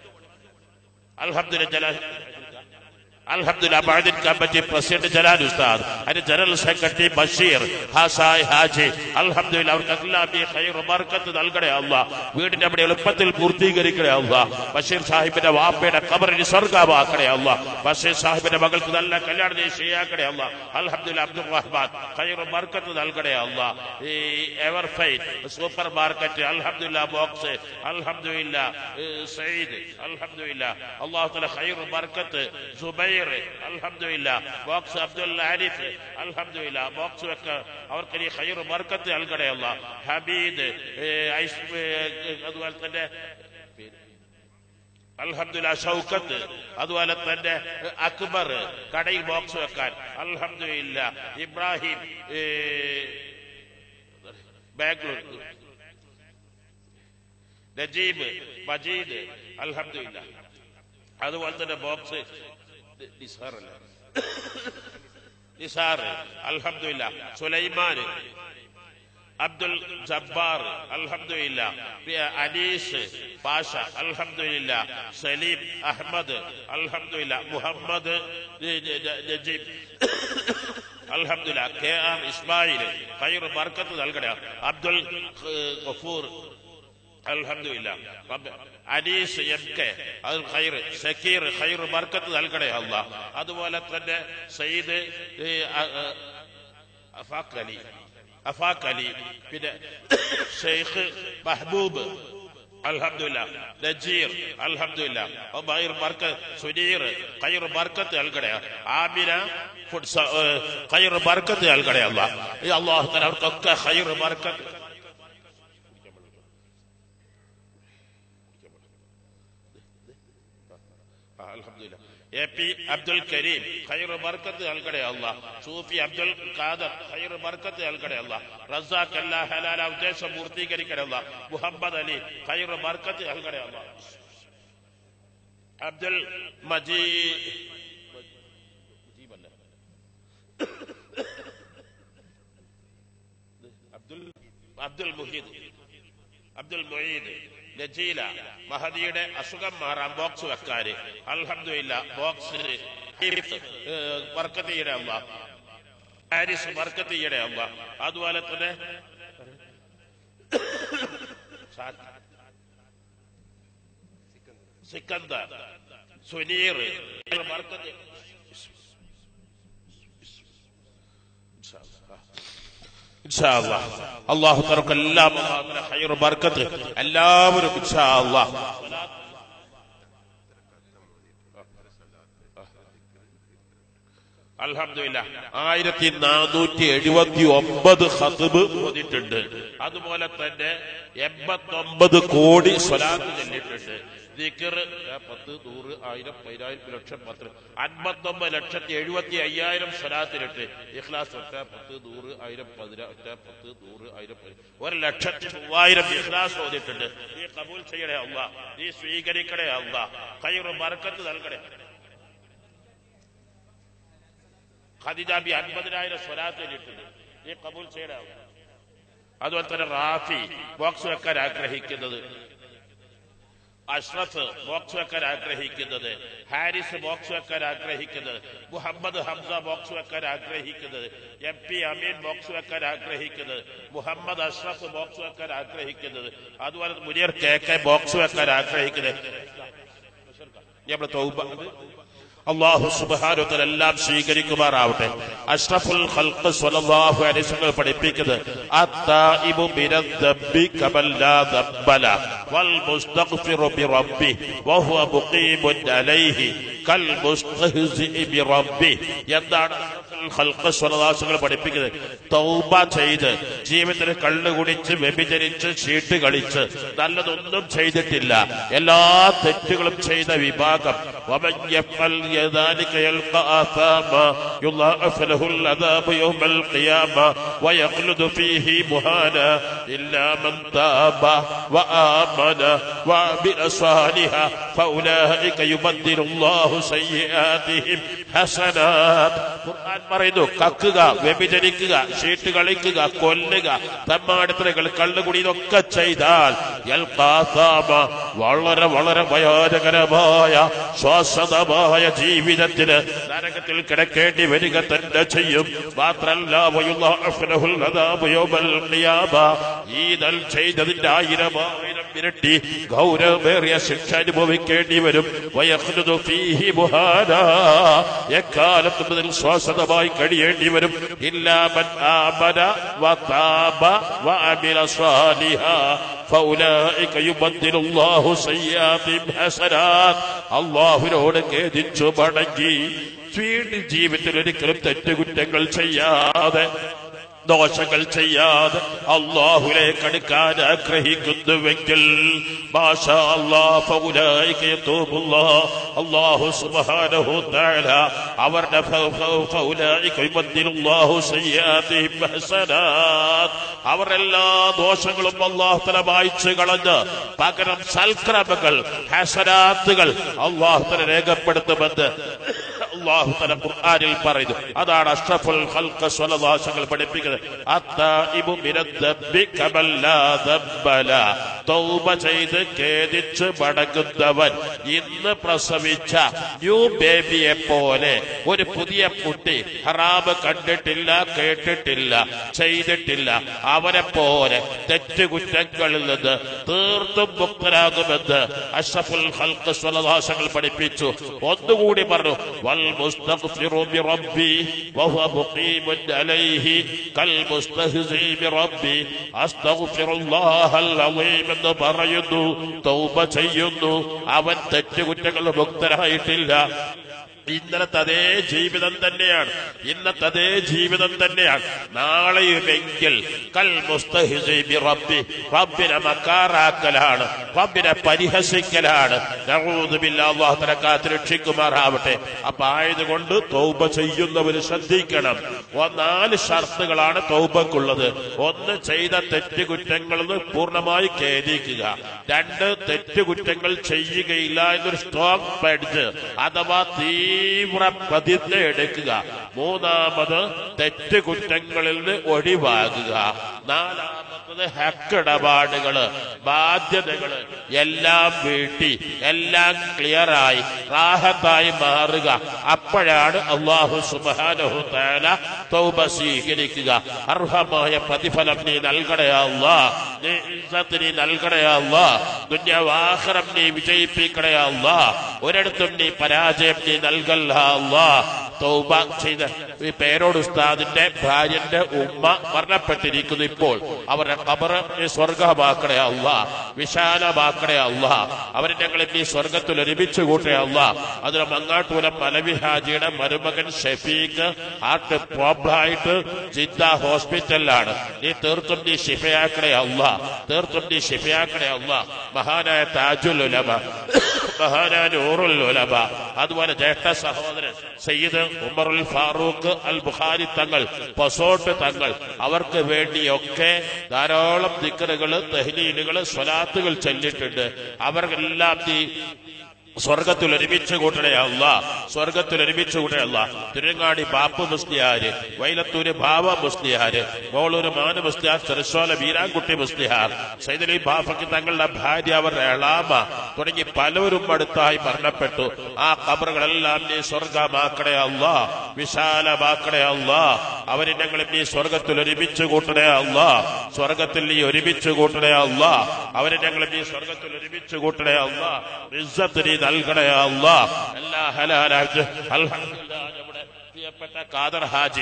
അൽഹംദുലില്ലാ. അൽഹംദുലില്ലാ. മഅദിൻ കമ്മിറ്റി പ്രസിഡന്റ് ജലാൽ ഉസ്താദ്, അതിന്റെ ജനറൽ സെക്രട്ടറി ബഷീർ ഹാസായ് ഹാജി അൽഹംദുലില്ലാ. അവർക്കെല്ലാം നീ ഖൈർ ബർക്കത്ത് നൽകണേ അല്ലാഹ്. വീടിന്റെ അവിടെ എളുപ്പത്തിൽ പൂർത്തീകരിക്കണേ അല്ലാഹ്. ബഷീർ സാഹിബിന്റെ വാപ്പയുടെ ഖബറിന് സ്വർഗ്ഗമാക്കണേ അല്ലാഹ്. ബഷീർ സാഹിബിന്റെ മകൾക്ക് നല്ല കല്യാണം നീ ശരിയാക്കണേ അല്ലാഹ്. അൽഹംദുലില്ലാ. അബ്ദുൽ റഹ്മാൻ ഖൈർ ബർക്കത്ത് നൽകണേ അല്ലാഹ്. ഈ എവർഫൈൻ സൂപ്പർ മാർക്കറ്റ് അൽഹംദുലില്ലാ. ബോക്സ് അൽഹംദുലില്ലാ. സയ്യിദ് അൽഹംദുലില്ലാ. അല്ലാഹു തആല ഖൈർ ബർക്കത്ത്. സുബൈർ അൽഹംദുലില്ലാ. ബോക്സ് അബ്ദുൽ ആരിഫ് അൽഹംദുലില്ലാ. ബോക്സ് വെക്ക അവർക്ക് നീ ഖൈർ ബർക്കത്ത് നൽകണേ അല്ലാഹ്. ഹബീദ് അതുപോലെ തന്നെ അൽഹംദുലില്ലാ. ഷൗക്കത്ത് അതുപോലെ തന്നെ അക്ബർ കടയിൽ ബോക്സ് വെക്കാൻ അൽഹംദുലില്ലാ. ഇബ്രാഹിം ബാംഗ്ലൂർ. നജീബ് മജീദ് അൽഹംദുലില്ലാ. അതുപോലെ തന്നെ ബോക്സ് നിസാർ അൽഹംദുലില്ലാ. സുലൈമാൻ അബ്ദുൽ ജബ്ബാർ അൽഹംദുലില്ലാ. അനീസ് പാഷ അൽഹംദുലില്ലാ. സലീം അഹമ്മദ് അൽഹംദുലില്ലാ. മുഹമ്മദ് നജീബ് അൽഹംദുലില്ലാ. KR ഇസ്മായിൽ ഖൈർ ബർക്കത്ത് നൽകണേ. അബ്ദുൽ ഗഫൂർ അൽഹംദുലില്ലാ. അനീസ് MK അത് ഖൈർ സക്കീർ ഖൈർ ബർക്കത്ത് നൽകണേ അല്ലാഹ്. അതുപോലെ തന്നെ സയ്യിദ് അഫാഖ് അലി പിന്നെ ഷെയ്ഖ് മഹബൂബ് അൽഹംദുലില്ലാ. നജീർ അൽഹംദുലില്ലാ. ഖൈർ ബർക്കത്ത്. സുനീർ ഖൈർ ബർക്കത്ത് നൽകണേ. ആമിന ഖൈർ ബർക്കത്ത് നൽകണേ അല്ലാഹ്. ഈ അല്ലാഹു തആല അവർക്കൊക്കെ ഖൈർ ബർക്കത്ത്. അൽഹംദുലില്ലാ. AP അബ്ദുൽ കരീം ഖൈർ ബർക്കത്ത് നൽകണേ അല്ലാഹ്. സൂഫി അബ്ദുൽ ഖാദർ ഖൈർ ബർക്കത്ത് നൽകണേ അല്ലാഹ്. റസാഖ് അല്ലാഹ് ഹലാല ഉദ്ദേശം പൂർത്തീകരിക്കണേ അല്ലാഹ്. മുഹമ്മദ് അലി ഖൈർ ബർക്കത്ത് നൽകണേ അല്ലാഹ്. അബ്ദുൽ അബ്ദുൽ മുഹീദ് അബ്ദുൽ മുഈദ് നജീല മഹദിയുടെ അസുഖം മാറാൻ ബോക്സ് വെക്കാന് അൽഹംദുലില്ലാ. ബോക്സ് ബർക്കത്ത് ചെയ്യണേ അല്ലാഹ്. ഹാരിസ് ബർക്കത്ത് ചെയ്യണേ അല്ലാഹ്. അതുപോലെ തന്നെ സിക്കന്ദർ സുനീർ ബർക്കത്ത് ഇൻഷാ അല്ലാഹ്. അല്ലാഹു തർക്കെല്ലാം ഖൈർ ബർക്കത്ത് എല്ലാവരും ഇൻഷാ അല്ലാഹ്. അൽഹംദുലില്ലാഹ് 1479 ഖത്ബ് ഓതിയിട്ടുണ്ട്. അതുപോലെ തന്നെ 89 കോടി സ്വലാത്ത് ചൊല്ലിയിട്ടുണ്ട്. ദിക്ർ 10 100 1000 10,000 ലക്ഷം 10 59,70,50,000 സ്വലാത്തിലിട്ട് ഇഖ്ലാസ് 10 100 1000 10 100 1000 1,03,000 ഇഖ്ലാസ് ഓതിയിട്ടുണ്ട്. നീ ഖബൂൽ ചെയ്യണേ അല്ലാഹ്, നീ സ്വീകരിക്കണേ അല്ലാഹ്, ഖൈർ ബർക്കത്ത് നൽകണേ. ഖദീജാബി 50,000 സ്വലാത്ത് ചൊല്ലിയിട്ടുണ്ട്. നീ ഖബൂൽ ചെയ്യണേ അല്ലാഹ്. അതുപോലെ തന്നെ റാഫി ബോക്സ് വെക്കാൻ ആഗ്രഹിക്കുന്നത്, അഷ്റഫ് ബോക്സ് വെക്കാൻ ആഗ്രഹിക്കുന്നത്, ഹാരിസ് ബോക്സ് വെക്കാൻ ആഗ്രഹിക്കുന്നത്, മുഹമ്മദ് ഹംസ ബോക്സ് വെക്കാൻ ആഗ്രഹിക്കുന്നത്, MP അമീൻ ബോക്സ് വെക്കാൻ ആഗ്രഹിക്കുന്നത്, മുഹമ്മദ് അഷ്റഫ് ബോക്സ് വെക്കാൻ ആഗ്രഹിക്കുന്നത്, അതുപോലെ മുനീർ KK ബോക്സ് വെക്കാൻ ആഗ്രഹിക്കുന്നത്. നമ്മുടെ തൗബ അല്ലാഹു സുബ്ഹാനഹു വ തആല എല്ലാം സ്വീകരിക്കുമാറാവട്ടെ. അഷ്റഫുൽ ഖൽഖ് സ്വല്ലല്ലാഹു അലൈഹി വസല്ലം പഠിപ്പിക്കുന്നത് അത്തായിബു ബിരദ്ദബി കബല്ലാ ദബ്ബല വൽ മുസ്തഗ്ഫിറു ബിറബ്ബി വഹുവ മുഖീമുൻ അലൈഹി കൽ മുസ്തഹ്സി ബിറബ്ബി. എന്താണ് ഖൽഖ് സ്വല്ലല്ലാഹു അലൈഹി വസല്ലം പഠിപ്പിക്കുന്നത്? തൗബ ചെയ്ത് ജീവിതത്തിൽ കള്ളു കുടിച്ച് വ്യഭിചരിച്ച് ചീട്ട് കളിച്ച് നല്ലതൊന്നും ചെയ്തിട്ടില്ല, എല്ലാ തെറ്റുകളും ചെയ്ത വിഭാഗം ذلك يلقى آثاما يضاعف له العذاب يوم القيامة ويخلد فيه مهانا إلا من تاب وآمن وعمل صالحا فأولئك يبدل الله سيئاتهم ഹസനാത്. ഖുർആൻ പറയുന്നു, കക്കുക, വ്യഭിചരിക്കുക, ചീട്ട് കളിക്കുക, കൊല്ലുക, തമ്മാടിത്തരങ്ങൾ, കള്ളുകുടി ഇതൊക്കെ ചെയ്താൽ വളരെ വളരെ ഭയാനകരമായ ശ്വാസതമായ ജീവിതത്തിന് നരകത്തിൽ കിടക്കേണ്ടി വരിക തന്നെ ചെയ്യും. മാത്രല്ല ഈ നൽ ചെയ്തതിന്റെ 1000 ഇരട്ടി ഗൗരവമേറിയ ശിക്ഷ അനുഭവിക്കേണ്ടി വരും. വയഖ്ലുദു ഫീഹി മുഹാനാ, എക്കാലത്തും ഇതിൽ ശ്വാസതമായി കഴിയേണ്ടി വരും. ഇല്ലാ മൻ ആമന വതാബ വഅമില സ്വാലിഹാ ഫൗലൈക യുബദ്ദിലുല്ലാഹു സയ്യാതിഹിം ഹസനാത്. അല്ലാഹുവിനോട് ഖേദിച്ചു മടങ്ങി വീണ്ടും ജീവിതത്തിൽ ഒരിക്കലും തെറ്റുകുറ്റങ്ങൾ ചെയ്യാതെ ദോഷങ്ങൾ ചെയ്യാതെ അല്ലാഹുവിലേക്ക് അടുക്കാൻ ആഗ്രഹിക്കുന്നുവെങ്കിൽ മാഷാ അല്ലാഹ് ഫൗലൈക യതൂബുല്ലാഹ്, അല്ലാഹു സുബ്ഹാനഹു തആല അവരുടെ ഫൗലൈക യുബദ്ദിലുല്ലാഹു സയ്യാതിഹിം ഹസനാത്, അവർ എല്ലാ ദോഷങ്ങളും അല്ലാഹു തആല മായ്ച്ചു കളഞ്ഞ് പകരം സൽക്രമങ്ങൾ ഹസനാത്തുകൾ അല്ലാഹു തആല രേഖപ്പെടുത്തുമെന്ന് അല്ലാഹു തആല ഖുർആനിൽ പറയുന്നു. അതാണ് അഷ്റഫുൽ ഖൽഖ് സ്വല്ലല്ലാഹു അലൈഹി വസല്ലം പഠിപ്പിക്കുന്നത്. അത്തായിബു മിനദ്ദബ്ബി കബല്ലാ ദബ്ബല, തൗബ ചെയ്ത് ഖേദിച്ച് മടങ്ങുന്നവൻ ഇന്ന് പ്രസവിച്ച ന്യൂ ബേബിയെ പോലെ, ഒരു പുതിയ കുട്ടി ഹറാമ് കണ്ടിട്ടില്ല, കേട്ടിട്ടില്ല, ചെയ്തിട്ടില്ല, അവനെ പോലെ തെറ്റുകുറ്റങ്ങളിൽ നിന്ന് തീർത്തും മുക്തരാകുമെന്ന് അഷ്റഫുൽ ഖൽഖ് സ്വല്ലല്ലാഹു അലൈഹി വസല്ലം പഠിപ്പിച്ചു. ഒന്നുകൂടി പറഞ്ഞു, വൽ മുസ്തഗ്ഫിറു ബിറബ്ബി വഹുവ മുഖീമുൻ അലൈഹി കൽ മുസ്തഹ്സി ബിറബ്ബി. അസ്തഗ്ഫിറുല്ലാഹൽ അളീം എന്ന് പറയുന്നു, തൗബ ചെയ്യുന്നു, അവൻ തെറ്റുകുറ്റങ്ങൾ മുക്തരായിട്ടില്ല. ഇന്നത്തെ അതേ ജീവിതം തന്നെയാണ്, ഇന്നത്തെ അതേ ജീവിതം തന്നെയാണ് നാളെയുമെങ്കിൽ കൽ മുസ്തഹ്സി ബിറബ്ബി, റബ്ബിനെ മക്കാറാക്കലാണ്, റബ്ബിനെ പരിഹസിക്കലാണ്. നഊദു ബില്ലാഹി, അല്ലാഹു തആല കാത്തുരക്ഷിക്കുമാറാവട്ടെ. അപ്പൊ ആയതുകൊണ്ട് തൗബ ചെയ്യുന്നവര് ശ്രദ്ധിക്കണം. 4 ഷർത്തുകളാണ് തൗബക്കുള്ളത്. 1, ചെയ്ത തെറ്റുകുറ്റങ്ങളിൽ നിന്ന് പൂർണ്ണമായി ഖേദിക്കുക. 2, തെറ്റുകുറ്റങ്ങൾ ചെയ്യുകയില്ല എന്നൊരു സ്ട്രോങ് പെഡ്ജ് അഥവാ തീവ്ര പ്രതിജ്ഞ എടുക്കുക. 3, തെറ്റുകുറ്റങ്ങളിൽ നിന്ന് ഒഴിവാകുക. 4, ഹക്കിടപാടുകള്, ബാധ്യതകള് എല്ലാം വീട്ടി എല്ലാം ക്ലിയറായി റാഹത്തായി മാറുക. അപ്പോഴാണ് അല്ലാഹു സുബ്ഹാനഹു തആല തൗബ സ്വീകരിക്കുക. അർഹമായ പ്രതിഫലം നീ നൽകണേ അല്ലാഹ്, നീ ഇസ്സത്ത് നീ നൽകണേ അല്ലാഹ്, ദുനിയാവ് ആഖിറം നീ വിജയിപ്പിക്കണേ അല്ലാഹ്, ഒരിടത്തും നീ പരാജയം നീ നൽകല്ല അല്ലാഹ്. തൗബ ചെയ്ത ഈ പേരോട് ഉസ്താദിന്റെ ഭാര്യന്റെ ഉമ്മ മരണപ്പെട്ടിരിക്കുന്നു. ഇപ്പോൾ അവരുടെ ഖബറ് നീ സ്വർഗമാക്കണേ അല്ലാ, വിശാലമാക്കണേ അല്ലാ. അവരെ ഞങ്ങളെ നീ സ്വർഗത്തിൽ ഒരുമിച്ച് കൂട്ടേ അല്ലാ. അതിന് മങ്ങാട്ടൂരം മലവി ഹാജിയുടെ മരുമകൻ ഷഫീഖ് ഹാർട്ട് പ്രോബ്ലം ആയിട്ട് ജിദ്ദ ഹോസ്പിറ്റലിലാണ്. നീ തീർത്തും നീ ശിഫയാക്കണേ അല്ലാ, തീർത്തും നീ ശിഫയാക്കണേ അല്ലാ. മഹാനായ താജുൽ ഉലമ, മഹാനായ നൂറുൽ ഉലമ, അതുപോലെ ജ്യേഷ്ഠ സഹോദരൻ സയ്യിദ് ഉമറുൽ ഫാറൂഖ് അൽ ബുഖാരി തങ്ങൾ, പസോട്ട് തങ്ങൾ, അവർക്ക് വേണ്ടിയൊക്കെ ധാരാളം ദിക്റുകള്, തഹ്ലീലുകള്, സ്വലാത്തുകൾ ചൊല്ലിയിട്ടുണ്ട്. അവർക്കെല്ലാം നീ സ്വർഗത്തിൽ ഒരുമിച്ച് കൂട്ടണേ അല്ലാ, സ്വർഗത്തിൽ ഒരുമിച്ച് കൂട്ടണേ അല്ലാ. തിരുങ്ങാടി ബാപ്പു മുസ്ലിയാര്, വൈലത്തൂര് ബാബ മുസ്ലിയാര്, മോളൂര് മാനു മുസ്ലിയാർ, ചെറുശോല വീരാൻകുട്ടി മുസ്ലിയാർ, സൈദലി ബാഫയ്ക്ക് തങ്ങളുടെ ഭാര്യ, അവരുടെ എളാമ തുടങ്ങി പലവരും അടുത്തായി മരണപ്പെട്ടു. ആ ഖബറുകളെല്ലാം നീ സ്വർഗമാക്കണേ അല്ലാ, വിശാലമാക്കണേ അല്ലാ. അവരെ ഞങ്ങൾ നീ സ്വർഗത്തിൽ ഒരുമിച്ച് കൂട്ടണേ അല്ലാ, സ്വർഗത്തിൽ നീ ഒരുമിച്ച് കൂട്ടണേ അല്ലാ. അവരെ ഞങ്ങൾ നീ സ്വർഗത്തിൽ ഒരുമിച്ച് കൂട്ടണേ അല്ലാ. ഇസ്സത്ത് നീ നൽകണേ അല്ലാ. എല്ലാ ഹലാലായിട്ട് അൽഹംദുലില്ലാഹ്. നമ്മുടെ പ്രിയപ്പെട്ട ഖാദർ ഹാജി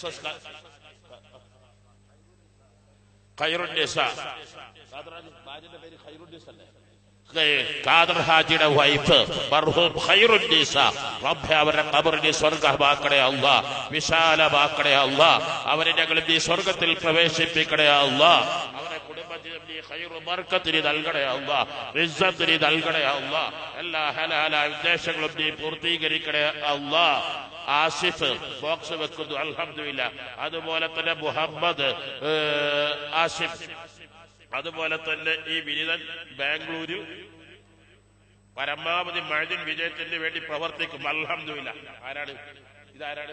ഖൈറുന്നിസ, ഖാദർ ഹാജി ഭാര്യയുടെ പേര് ഖൈറുന്നിസ അല്ലേ? ഖാദർ ഹാജിയുടെ വൈഫ് മർഹൂം ഖൈറുന്നിസ, റബ്ബേ അവരുടെ ഖബറിനെ സ്വർഗമാക്കണേ അല്ലാ, വിശാലമാക്കണേ അല്ലാ. അവരെ ഞങ്ങൾ നീ സ്വർഗത്തിൽ പ്രവേശിപ്പിക്കണേ അല്ലാ. അവരെ കുടുംബത്തിന് നീ ഖൈറു ബർക്കത്തിന് നൽകണേ അല്ലാ, ഇസ്സത്തിന് നൽകണേ അല്ലാ. എല്ലാ ഹലാലായ ഉദ്ദേശങ്ങളും നീ പൂർത്തീകരിക്കണേ അല്ലാ. ആസിഫ് ബോക്സ് വെക്കുന്നു, അൽഹംദുലില്ലാഹ്. അതുപോലെ തന്നെ മുഹമ്മദ് ആസിഫ്, അതുപോലെ തന്നെ ഈ വിനിതൻ ബാംഗ്ലൂരിൽ പരമാവധി മഴദിൻ വിജയത്തിന് വേണ്ടി പ്രവർത്തിക്കും, അൽഹംദുലില്ലാഹ്. ആരാണ് ഇതാരാണ്?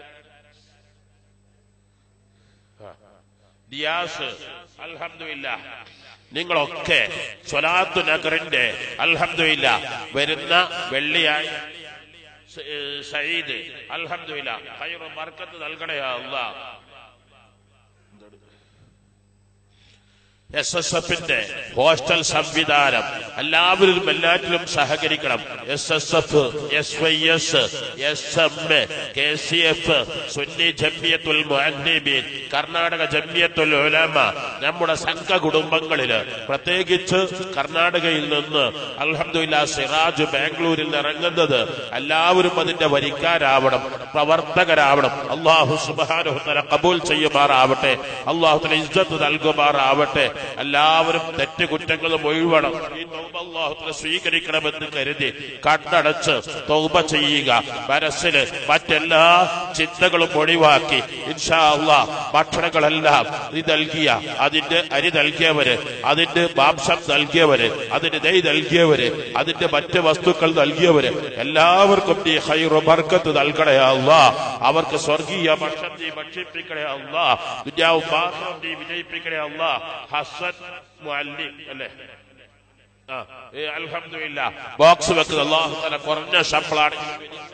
ദിയാസ്, അൽഹംദുലില്ലാഹ്. നിങ്ങളൊക്കെ സ്വലാത്തു നഗറിന്റെ അൽഹംദുലില്ലാഹ് വരുന്ന വെള്ളിയാഴ്ച സയ്യിദ് അൽഹംദുലില്ലാഹ് ഖൈറു ബർക്കത്ത് നൽകണേ അല്ലാഹ്. SSF-ന്റെ ഹോസ്റ്റൽ സംവിധാനം എല്ലാവരും എല്ലാറ്റിലും സഹകരിക്കണം. SSF, SYS, SM, KCF, Sunni Jamiyyathul Muallimeen, Karnataka Jamiyyathul ഉലമ, നമ്മുടെ സംഘ കുടുംബങ്ങളില് പ്രത്യേകിച്ച് കർണാടകയിൽ നിന്ന് അൽഹംദുലില്ലാഹ് സിറാജ് ബാംഗ്ലൂരിൽ നിന്ന് ഇറങ്ങുന്നത് എല്ലാവരും അതിന്റെ വരിക്കാരാവണം, പ്രവർത്തകരാവണം. അല്ലാഹു സുബ്ഹാനഹു വ തആല ഖബൂൽ ചെയ്യുമാറാവട്ടെ, അല്ലാഹു തആല ഇസ്സത്ത് നൽകുമാറാവട്ടെ. എല്ലാവരും തെറ്റുകുറ്റങ്ങളും ഒഴിവണം. ഈ തൗബ അല്ലാഹു തആല സ്വീകരിക്കണമെന്ന് കരുതി കണ്ണടച്ച് തൗബ ചെയ്യുക. മനസ്സിന് മറ്റെല്ലാ ചിന്തകളും ഒഴിവാക്കി ഇൻഷാ അല്ലാഹ് ഭക്ഷണങ്ങളെല്ലാം നീ നൽകിയ, അതിന്റെ അരി നൽകിയവര്, അതിന്റെ മാംസം നൽകിയവര്, അതിന്റെ നെയ് നൽകിയവര്, അതിന്റെ മറ്റ് വസ്തുക്കൾ നൽകിയവര് എല്ലാവർക്കും നീ ഖൈറു ബർക്കത്ത് നൽകണേ അല്ലാഹ്. അവർക്ക് സ്വർഗീയ ഭക്ഷണം നീ ഭക്ഷിപ്പിക്കണേ അല്ലാഹ്. ദുനിയാവ് മാത്രം നീ വിജയിപ്പിക്കണേ അല്ലാഹ്. ഹസൻ മുഅല്ലിം അല്ലേ? അൽഹംദുലില്ലാഹ് ബോക്സ് വെക്കുന്നത് അല്ലാഹു തആല കുറഞ്ഞ ശമ്പളാണെങ്കിൽ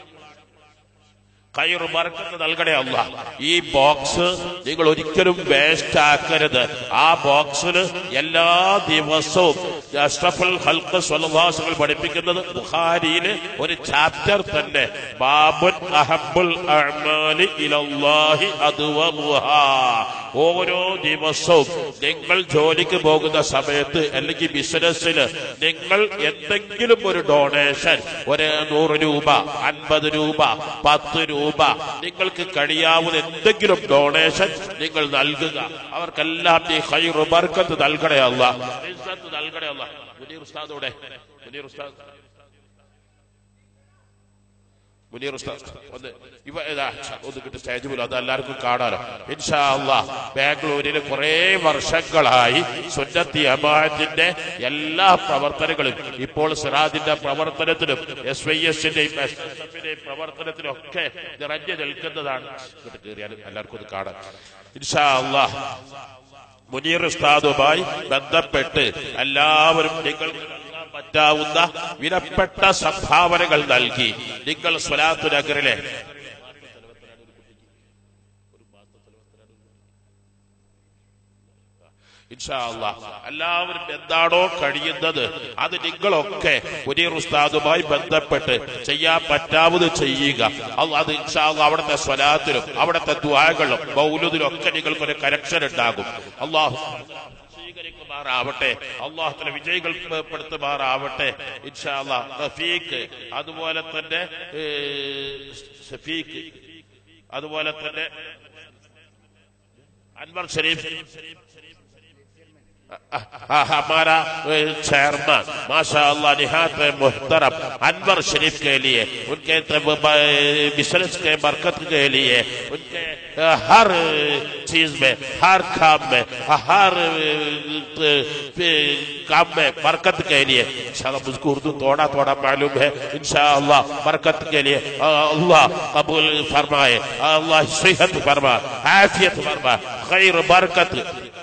ഖൈറു ബർക്കത്ത് നൽകണേ അല്ലാഹ്. ഈ ബോക്സ് നിങ്ങൾ ഒരിക്കലും വേസ്റ്റ് ആക്കരുത്. ആ ബോക്സിന് എല്ലാ ദിവസവും അഷ്റഫുൽ ഖൽഖ് സ്വല്ലല്ലാഹു അലൈഹി വസല്ലം പഠിപ്പിക്കുന്നത് ബുഖാരിയിലെ ഒരു ചാപ്റ്റർ തന്നെ, ബാബുൻ അഹബ്ബുൽ അഅ്മാലി ഇലല്ലാഹി അദ്വമുഹാ. ഓരോ ദിവസവും നിങ്ങൾ ജോലിക്ക് പോകുന്ന സമയത്ത് അല്ലെങ്കിൽ ബിസിനസ്സിന് നിങ്ങൾ എന്തെങ്കിലും ഒരു ഡൊണേഷൻ, ഒരു 100 രൂപ, 50 രൂപ, 10 രൂപ, നിങ്ങൾക്ക് കഴിയാവുന്ന എന്തെങ്കിലും ഡൊണേഷൻ നിങ്ങൾ നൽകുക. അവർക്കെല്ലാം നീ ഖൈറു ബർക്കത്ത് നൽകണേ അല്ലാഹ്, ഇസ്സത്ത് നൽകണേ അല്ലാഹ്. മുനീർ ഉസ്താദോടെ, മുനീർ ഉസ്താദ് ഒന്ന് കിട്ടി സ്റ്റേജ് പോലും അത് എല്ലാവർക്കും കാണാലോ ഇൻഷാ അല്ലാഹ്. ബാംഗ്ലൂരിൽ കുറെ വർഷങ്ങളായി സുന്നത്തി ജമാഅത്തിന്റെ എല്ലാ പ്രവർത്തനങ്ങളും ഇപ്പോൾ സിറാജിന്റെ പ്രവർത്തനത്തിനും SYS-ന്റെയും SSF-ന്റെയും പ്രവർത്തനത്തിനും ഒക്കെ നിറഞ്ഞു നിൽക്കുന്നതാണ്. ഇങ്ങോട്ട് കയറിയാലും എല്ലാവർക്കും അത് കാണാം ഇൻഷാ അല്ലാഹ്. മുനീർ ഉസ്താദുമായി ബന്ധപ്പെട്ട് എല്ലാവരും നിങ്ങൾക്ക് പറ്റാവുന്ന വിലപ്പെട്ട സംഭാവനകൾ നൽകി നിങ്ങൾ സ്വലാത്തു നഗറിലെ ഇൻഷാ അല്ലാഹ്. എല്ലാവരും എന്താണോ കഴിയുന്നത് അത് നിങ്ങളൊക്കെ മുനീർ ഉസ്താദുമായി ബന്ധപ്പെട്ട് ചെയ്യാൻ പറ്റാവുന്നത് ചെയ്യുക. അത് ഇൻഷാ അല്ലാഹ് അവിടുത്തെ സ്വലാത്തിലും അവിടുത്തെ ദുആകളിലും മൗലൂദിലും ഒക്കെ നിങ്ങൾക്കൊരു കരക്ഷൻ ഉണ്ടാകും. അല്ലാഹു സ്വീകരിക്കുമാറാവട്ടെ, അല്ലാഹു വിജയികൾപ്പെടുത്തുമാറാവട്ടെ. ഇൻഷാ അല്ലാഹ് റഫീഖ്, അതുപോലെ തന്നെ ഷഫീഖ്, അതുപോലെ തന്നെ अनवर शरीफ हमारा चेयरमैन माशाअल्लाह निहायत मुहतरम अनवर शरीफ के लिए, उनके बिजनेस के बरकत के लिए, उनके हर चीज में, हर काम में, हर काम में बरकत के लिए इंशाअल्लाह. मुझको उर्दू थोड़ा थोड़ा मालूम है. इंशाअल्लाह बरकत के लिए अल्लाह कबूल फरमाए, अल्लाह सेहत फरमाए, आफियत फरमाए, खैर बरकत.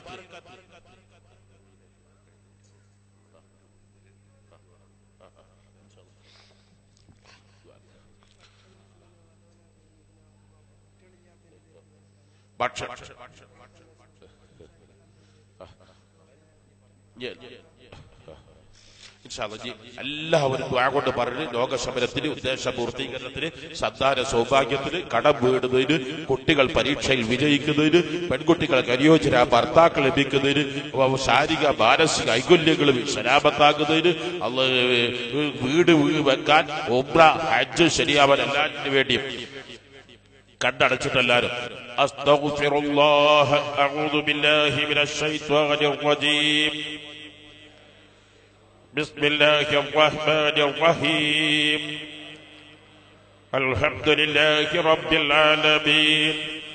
എല്ലാവരും ദുആ കൊണ്ട് പറഞ്ഞ് ലോകശമനത്തിന്, ഉദ്ദേശ പൂർത്തീകരണത്തിന്, സന്താന സൗഭാഗ്യത്തിന്, കടം വീടുന്നതിന്, കുട്ടികൾ പരീക്ഷയിൽ വിജയിക്കുന്നതിന്, പെൺകുട്ടികൾക്ക് അനുയോജ്യര ഭർത്താക്കൾ ലഭിക്കുന്നതിന്, ശാരീരിക മാനസിക ഐകല്യങ്ങൾ സലാമത്താക്കുന്നതിന്, വീട് വെക്കാൻ, ഉംറ ഹജ്ജ് ശരിയാവാൻ എല്ലാറ്റിനു വേണ്ടിയും കണ്ടടച്ചിട്ടെല്ലാരും അസ്തഗ്ഫിറുല്ലാഹ് അഊദു ബില്ലാഹി മിനശ് ശൈത്വാനിർ റജീം ബിസ്മില്ലാഹിർ റഹ്മാനിർ റഹീം അൽഹംദുലില്ലാഹി റബ്ബിൽ ആലമീൻ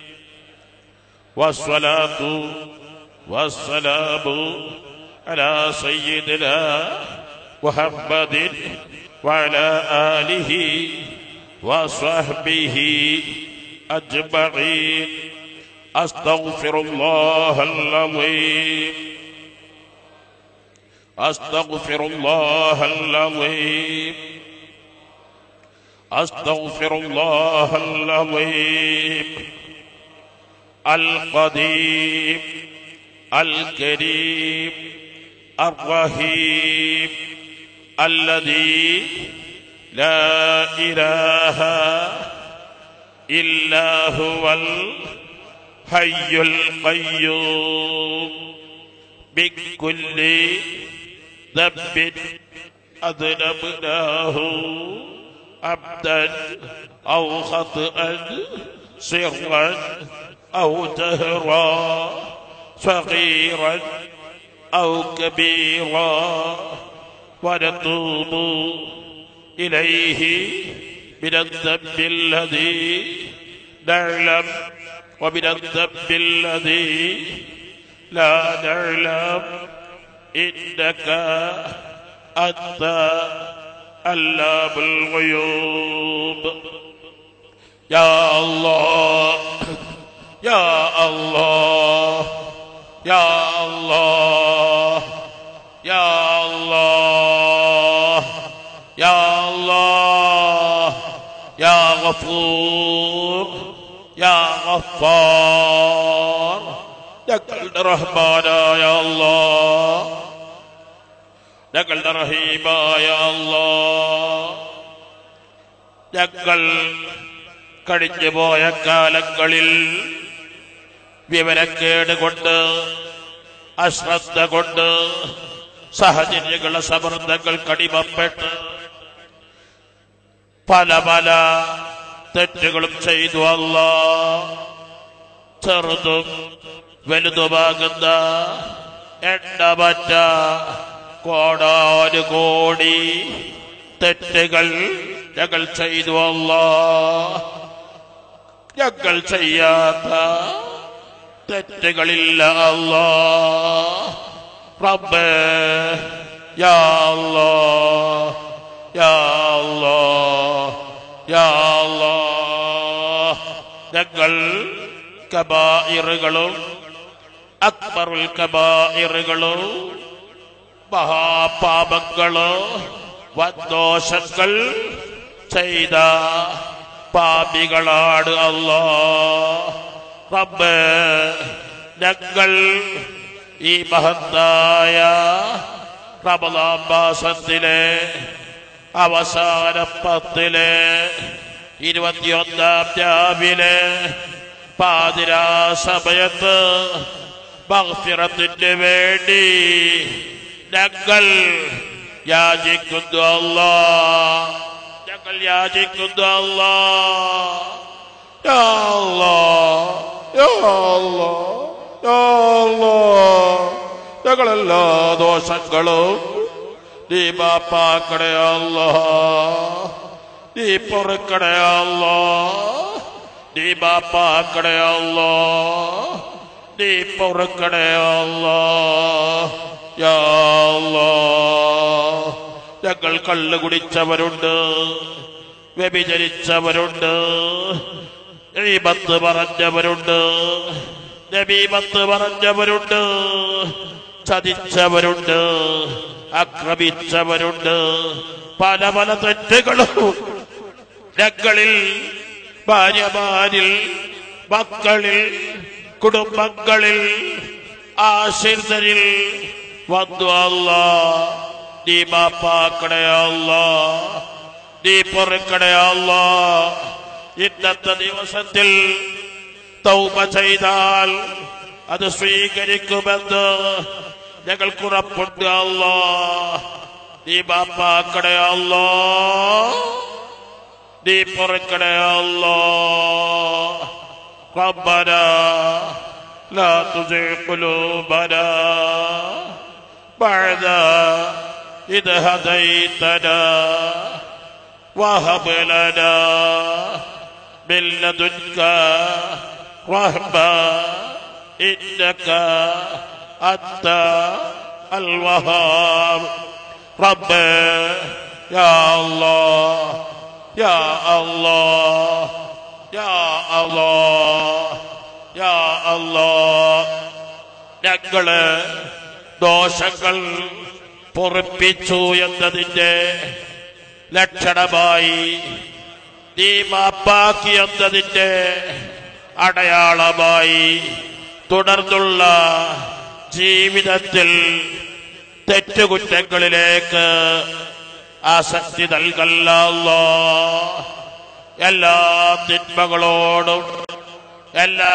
വസ്സലാത്തു വസ്സലാമു അലാ സയ്യിദിനാ മുഹമ്മദിൻ വഅലാ ആലിഹി വസ്വഹ്ബിഹി أجمعين. أستغفر الله العظيم، أستغفر الله العظيم، أستغفر الله العظيم القديم الكريم الرحيم الذي لا إله إلا هو الحي القيوم بكل ذنب أذنبناه عبدا أو خطأ سرا أو جهرا صغيرا أو كبيرا ونتوب إليه من الذنب الذي نعلم ومن الذنب الذي لا نعلم إنك أنت علام الغيوب. يا الله يا الله يا الله يا الله يا الله يا غفور يا غفار ഞങ്ങളുടെ റഹ്മാനായ അല്ലാഹ്, ഞങ്ങളുടെ റഹീമായ അല്ലാഹ്, ഞങ്ങൾ കഴിഞ്ഞുപോയ കാലങ്ങളിൽ വിവരക്കേട് കൊണ്ട്, അശ്രദ്ധ കൊണ്ട്, സാഹചര്യങ്ങളുടെ സമ്മർദ്ദങ്ങൾക്ക് അടിമപ്പെട്ട് പല പല തെറ്റുകളും ചെയ്തു. അല്ലാഹ്, ചെറുതും വലുതുമാകുന്ന എണ്ണമറ്റ കോടാനുകോടി തെറ്റുകൾ ഞങ്ങൾ ചെയ്തു. അല്ലാഹ്, ഞങ്ങൾ ചെയ്യാത്ത തെറ്റുകളില്ല. അല്ലാഹ്, റബ്ബേ, യാ അല്ലാഹ് യാ അല്ലാഹ് യാ അല്ലാഹ്, ഞങ്ങൾ കബായിറുകളും അക്ബറുൽ കബായിറുകളും മഹാപാപങ്ങളോ വദോഷങ്ങൾ ചെയ്ത പാപികളാണ്. അല്ലാഹ്, റബ്ബേ, ഞങ്ങൾ ഈ മഹത്തായ റമളാൻ മാസത്തിലെ അവസാന 10 21-ാം രാവിലെ പാതിരാ സമയത്ത് മഗ്ഫിറത്തിന് വേണ്ടി ഞങ്ങൾ യാചിക്കുന്നു അല്ലാഹ്. ഞങ്ങൾ യാചിക്കുന്നു അല്ലാഹ്. യാ അല്ലാഹ്, യാ അല്ലാഹ്, യാ അല്ലാഹ്. ഞങ്ങളെല്ലാ ദോഷങ്ങളും നീ മാപ്പാക്കണേ അല്ലാഹ്. നീ പൊറുക്കണേ അല്ലാഹ്. നീ മാപ്പാക്കണേ അല്ലാഹ്. നീ പൊറുക്കണേ അല്ലാഹ്. യാ അല്ലാഹ്. ഞങ്ങൾ കള്ളു കുടിച്ചവരുണ്ട്, വ്യഭിചരിച്ചവരുണ്ട്, ഗീബത്ത് പറഞ്ഞവരുണ്ട്, നമീമത്ത് പറഞ്ഞവരുണ്ട്, ചതിച്ചവരുണ്ട്, ആക്രമിച്ചവരുണ്ട്. പല പല തെറ്റുകളും ഞങ്ങളിൽ, ഭാര്യമാരിൽ, മക്കളിൽ, കുടുംബങ്ങളിൽ, ആശ്രിതരിൽ വന്നു അല്ലാഹ്. നീ മാപ്പാക്കണേ അല്ലാഹ്. നീ പൊറുക്കണേ അല്ലാഹ്. ഇന്നത്തെ ദിവസത്തിൽ തൗബ ചെയ്താൽ അത് സ്വീകരിക്കുമെന്ന് ഞങ്ങൾക്ക് ഉറപ്പുണ്ട് അല്ലാഹ്. നീ മാപ്പാക്കണേ അല്ലാഹ്. നീ പൊറുക്കണേ അല്ലാഹ്. റബ്ബനാ ലാ തുസിഗ് ഖുലൂബനാ ബഅദ ഇദ് ഹദൈതനാ വഹബ് ലനാ മിൻ ലദുൻക റഹ്മ ഇന്നക അൻത അൽ വഹാബ്. റബ്ബ് യാ അല്ലാഹ്, യാ അല്ലാഹ്, യാ അല്ലാഹ്, യാ അല്ലാഹ്. ഞങ്ങള് ദോഷങ്ങൾ പൊറുപ്പിച്ചു എന്നതിന്റെ ലക്ഷണമായി, നീ മാപ്പാക്കി എന്നതിന്റെ അടയാളമായി തുടർന്നുള്ള ജീവിതത്തിൽ തെറ്റുകുറ്റങ്ങളിലേക്ക് ആസക്തി നൽകല്ല അല്ലാഹ്. എല്ലാ തിന്മകളോടും എല്ലാ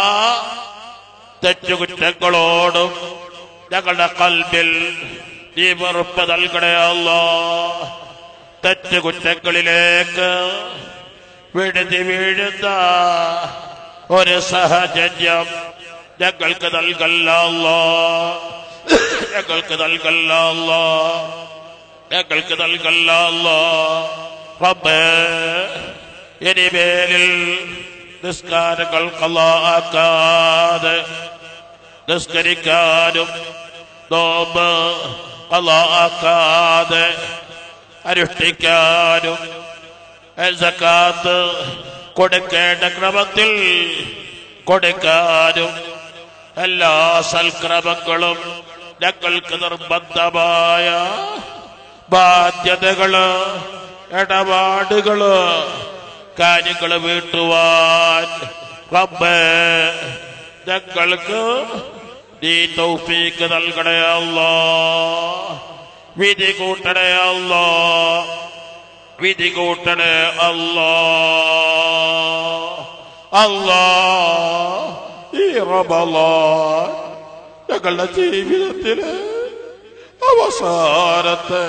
തെറ്റുകുറ്റങ്ങളോടും ഞങ്ങളുടെ കൽബിൽ നീ വെറുപ്പ് നൽകണേ അല്ലാഹ്. തെറ്റുകുറ്റങ്ങളിലേക്ക് വിഴുതി വീഴുന്ന ഒരു സാഹചര്യം ഞങ്ങൾക്ക് നൽകല്ല അല്ലാഹ്. ഞങ്ങൾക്ക് നൽകല്ല അല്ലാഹ്. ഞങ്ങൾക്ക് നൽകല്ല അല്ലാഹ്. റബ്ബേ, ഇനിമേലിൽ നിസ്കാരങ്ങൾ ഖളാഅക്കാതെ നിസ്കരിക്കാനും നോമ്പ് ഖളാഅക്കാതെ അനുഷ്ഠിക്കാനും സക്കാത്ത് കൊടുക്കേണ്ട ക്രമത്തിൽ കൊടുക്കാനും എല്ലാ സൽക്രമങ്ങളും ഞങ്ങൾക്ക് നിർബന്ധമായ ബാധ്യതകള്, ഇടപാടുകള്, കാര്യങ്ങള് വീട്ടുവാൻ റബ്ബേ ഞങ്ങൾക്ക് നീ തൗഫീഖ് നൽകണേ അല്ലാഹ്. വിധി കൂട്ടണേ അല്ലാഹ്. വിധി കൂട്ടണേ അല്ലാഹ്. അല്ലാഹ്, ഈ റമളാൻ ഞങ്ങളുടെ ജീവിതത്തിലെ അവസാനത്തെ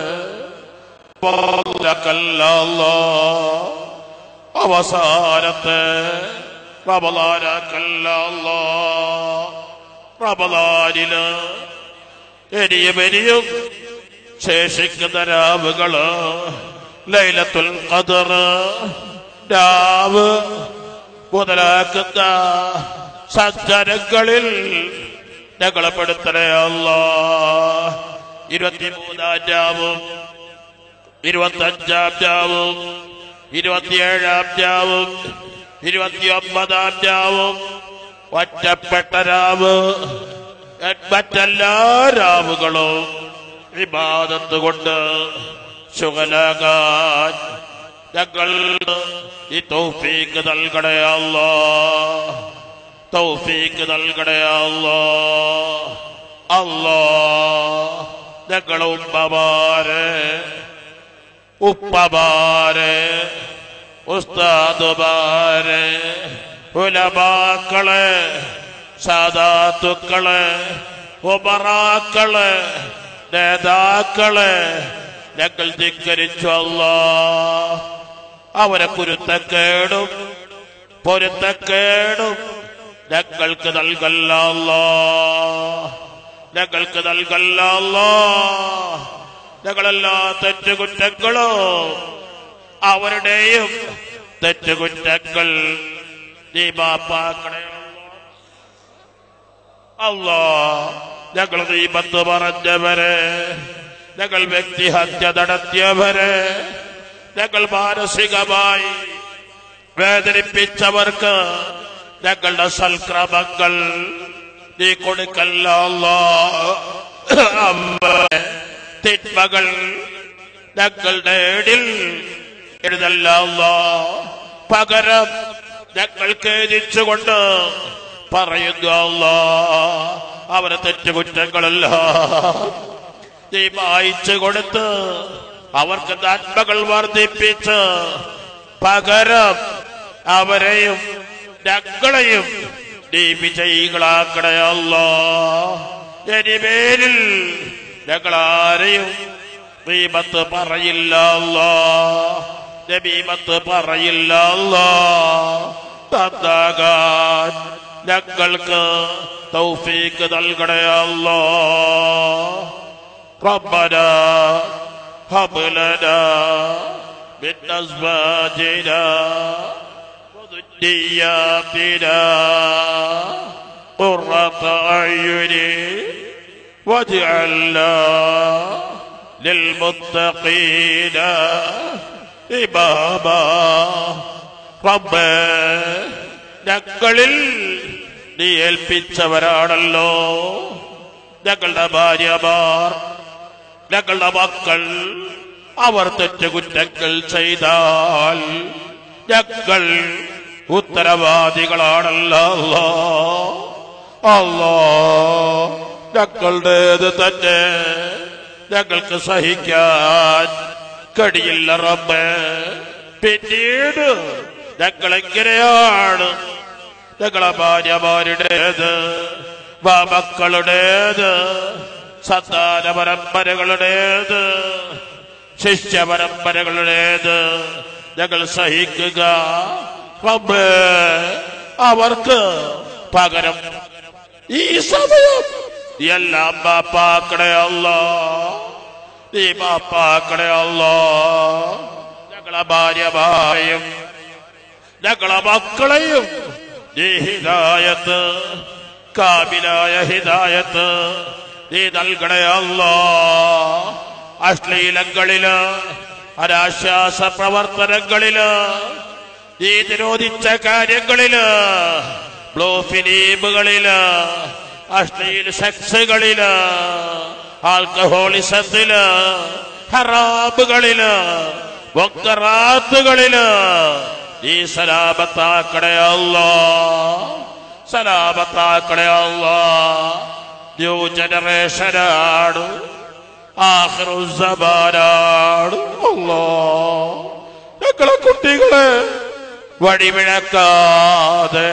അവസാനത്തെ റമളാനക്കല്ലാ. റമളാനില് ഇനിയും ശേഷിക്കുന്ന രാവുകള് ലൈലത്തുൽ ഖദർ രാവ് മുതലാക്കുന്ന സജ്ജനങ്ങളിൽ ഞങ്ങളെ പെടുത്തണേ അല്ലാഹ്. 23-ാം രാവും 25-ാം രാവും 27-ാം രാവും 29-ാം രാവും ഒറ്റപ്പെട്ട രാവ്, മറ്റെല്ലാ രാവുകളും ഇബാദത്ത് കൊണ്ട് ശുഗലാകാൻ ഞങ്ങൾ ഈ തൗഫീഖ് നൽകണേ അല്ലാഹ്. തൗഫീഖ് നൽകണേ അല്ലാഹ്. അല്ലാ ഞങ്ങളെ ഉപ്പമാരെ ഉസ്താദുമാരെ ഉലമാക്കളെ സാദാത്തുക്കളെ ഉമറാക്കളെ നേതാക്കളെ ഞങ്ങൾ ധിക്കരിച്ചു അല്ലാ. അവരെ പൊരുത്തക്കേടും ഞങ്ങൾക്ക് നൽകല്ല അല്ലാ, ഞങ്ങൾക്ക് നൽകല്ല അല്ലാ. ഞങ്ങളെല്ലാ തെറ്റുകുറ്റങ്ങളും അവരുടെയും തെറ്റുകുറ്റങ്ങൾ നീ മാപ്പാക്കണേ അല്ലാ. ഞങ്ങൾ ഗീബത്ത് പറഞ്ഞവരെ, ഞങ്ങൾ വ്യക്തിഹത്യ നടത്തിയവരെ, ഞങ്ങൾ മാനസികമായി വേദനിപ്പിച്ചവർക്ക് ഞങ്ങളുടെ സൽക്രമങ്ങൾ നീ കൊടുക്കല്ല അല്ലാ. തിന്മകൾ ഞങ്ങളുടെ ഇടയിൽ എഴുതല്ല അല്ലാ. പകരം ഞങ്ങൾ ഖേദിച്ചുകൊണ്ട് പറയുന്നു അല്ലാ, അവരെ തെറ്റുകുറ്റങ്ങളല്ല നീ വായിച്ചു കൊടുത്ത് അവർക്ക് നന്മകൾ വർദ്ധിപ്പിച്ച് പകരം അവരെയും ഞങ്ങളെയും നീ വിജയികളാക്കണേ അല്ലാ. ഇനിമേലിൽ ഞങ്ങളാരെയും ഗീബത്ത് പറയില്ല അല്ലാ, നമീമത്ത് പറയില്ല അല്ലാ. നന്നാകാൻ ഞങ്ങൾക്ക് തൗഫീഖ് നൽകണേ അല്ലാ. റബ്ബനാ ഹബ് ലനാ മിൻ അസ്വാജിനാ വദുരിയാതിനാ ഖുർറത അയ്യുനി വജ്അൽനാ للمتقين إماما. റബ്ബേ ഞങ്ങളിൽ നീ ഏൽപ്പിച്ചവരാണല്ലോ ഞങ്ങളുടെ ഭാര്യമാർ, ഞങ്ങളുടെ മക്കൾ. അവർ തെറ്റുകുറ്റങ്ങൾ ചെയ്താൽ ഞങ്ങൾ ഉത്തരവാദികളാണല്ലോ അല്ലാ. ഞങ്ങളുടേത് തന്നെ ഞങ്ങൾക്ക് സഹിക്കാൻ കഴിയില്ല റബ്ബേ. പിന്നീട് ഞങ്ങളെങ്ങനെയാണ് ഞങ്ങളെ ഭാര്യമാരുടേത്, മക്കളുടേത്, സന്താന പരമ്പരകളുടേത്, ശിഷ്യ പരമ്പരകളുടേത് ഞങ്ങൾ സഹിക്കുക റബ്ബേ? അവർക്ക് പകരം ഈ സമയം എല്ലാം മാപ്പാക്കണേ അല്ലാ, നീ മാപ്പാക്കണേ അല്ലാ. ഞങ്ങളെ ഭാര്യമാരെയും ഞങ്ങളെ മക്കളെയും നീ ഹിദായത്ത്, കാമിലായ ഹിദായത്ത് നീ നൽകണേ അല്ലാ. അശ്ലീലങ്ങളില്, അനാശ്വാസ പ്രവർത്തനങ്ങളില്, നീ നിരോധിച്ച കാര്യങ്ങളില്, ബ്ലൂ ഫിലിമുകളില്, അശ്ലീല സെക്സുകളില്, ആൽക്കഹോളിസത്തില്, ഹറാബുകളില്, വക്കറാത്തുകളില് നീ സലാമത്താക്കണേ അല്ലാ, സലാമത്താക്കണേ അല്ലാ. ന്യൂ ജനറേഷനാണ്, ആഖിറുസ്സമാനാണ് അല്ലാ. ഞങ്ങളെ കുട്ടികളെ വഴിമിഴക്കാതെ,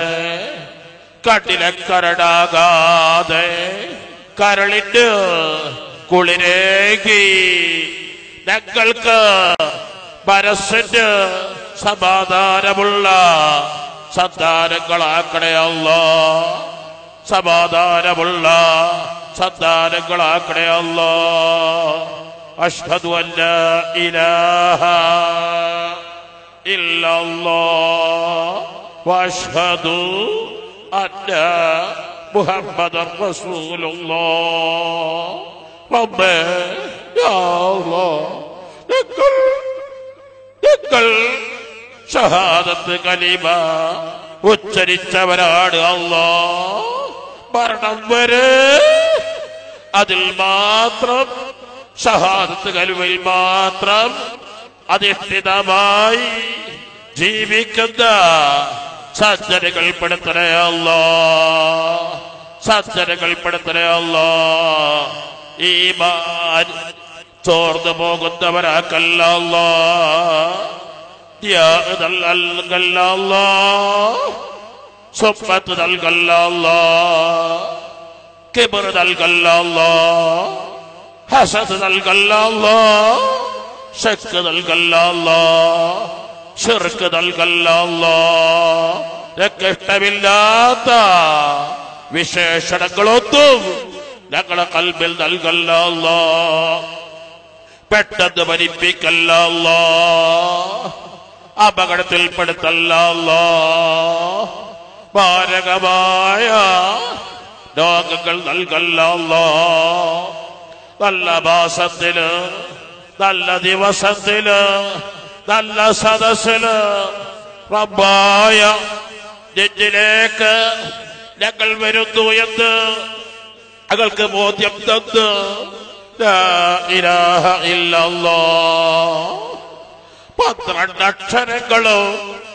കട്ടിലക്കരടാകാതെ, കരളിന് കുളിരേകി ഞങ്ങൾക്ക് മനസ്സിന് സമാധാനമുള്ള സന്താനങ്ങളാക്കണേ അല്ലാ, സമാധാനമുള്ള സന്താനങ്ങളാക്കണേ അല്ലാ. അഷ്ഹദു അല്ലാ ഇലാഹ ഇല്ലല്ലാഹ് വഅഷ്ഹദു അന്ന മുഹമ്മദൻ റസൂലുള്ളാഹ്. റബ്ബേ യാ അല്ലാഹ്, ഞങ്ങൾ ഷഹാദത്ത് കലിമ ഉച്ചരിച്ചവരാണ് അല്ലാഹ്. മരണം വരെ അതിൽ മാത്രം, ഷഹാദത്ത് കലിമയിൽ മാത്രം അധിഷ്ഠിതമായി ജീവിക്കുന്ന സജ്ജനകൾ പെടുത്തണേ അല്ലാഹ്, സജ്ജനകൾ പെടുത്തണേ അല്ലാ. ഈമാൻ ചോർന്നു പോകുന്നവരാക്കല്ല അല്ലാ. നൽകല്ല അല്ലാ. സ്വപ്പത്ത് നൽകല്ല അല്ലാ. കിബർ നൽകല്ല അല്ലാ. ഹസദ് നൽകല്ല അല്ലാ. ശക്ക് നൽകല്ല അല്ലാ. ശിർക്ക് നൽകല്ല അല്ലാ. ഞങ്ങൾക്ക് ഇഷ്ടമില്ലാത്ത വിശേഷണങ്ങളൊന്നും ഞങ്ങളെ കൽബിൽ നൽകല്ല അല്ലാ. പെട്ടെന്ന് മരിപ്പിക്കല്ല അല്ലാ. അപകടത്തിൽപ്പെടുത്തല്ല അല്ലാ. മാരകമായ രോഗങ്ങൾ നൽകല്ല അല്ലാ. നല്ല മാസത്തില്, നല്ല ദിവസത്തില്, നല്ല സദസ്സില് റബ്ബായ നെഞ്ചിലേക്ക് ഞങ്ങൾ വരുന്നു എന്ന് ഞങ്ങൾക്ക് ബോധ്യം തന്ന് ലാ ഇലാഹ ഇല്ലല്ലാഹ് 12 അക്ഷരങ്ങളും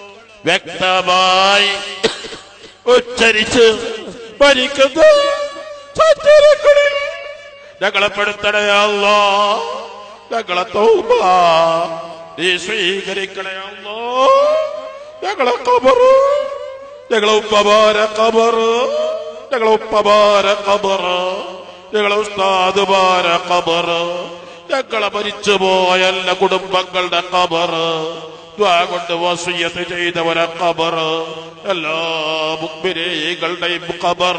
വ്യക്തമായി ഉച്ചരിച്ച് ഭരിക്കുന്ന സജ്ജനങ്ങളിൽ ഞങ്ങളെ പെടുത്തണേ അല്ലാഹ്. ഞങ്ങളെ തൗബ നീ സ്വീകരിക്കണേ അല്ലാഹ്. ഞങ്ങളെ ഖബർ, ഞങ്ങളെ ഉപ്പമാരെ ഖബർ, ഞങ്ങളെ ഉപ്പമാരെ ഖബർ, ഞങ്ങളെ ഉസ്താദുമാരെ ഖബർ, ഞങ്ങളെ മരിച്ചുപോയ എല്ലാ കുടുംബങ്ങളുടെ ഖബർ, ദുആ കൊണ്ട് വസിയ്യത്ത് ചെയ്തവരെ ഖബർ, എല്ലാ മുഅ്മിനീങ്ങളുടെയും ഖബർ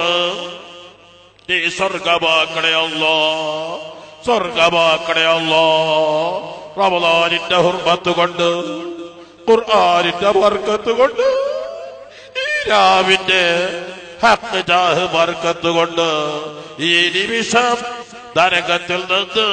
നീ സ്വർഗ്ഗമാക്കണേ അല്ലാഹ്. സ്വർഗ്ഗമാക്കണേ അല്ലാഹ്. റമളാനിന്റെ ഹുർമത്ത് കൊണ്ട്, ഖുർആനിന്റെ ബർക്കത്ത് കൊണ്ട്, ഈ രാവിന്റെ ഹഖ് ജാഹ് ബർക്കത്ത് കൊണ്ട് ഈ നിമിഷം നരകത്തിൽ നിന്ന്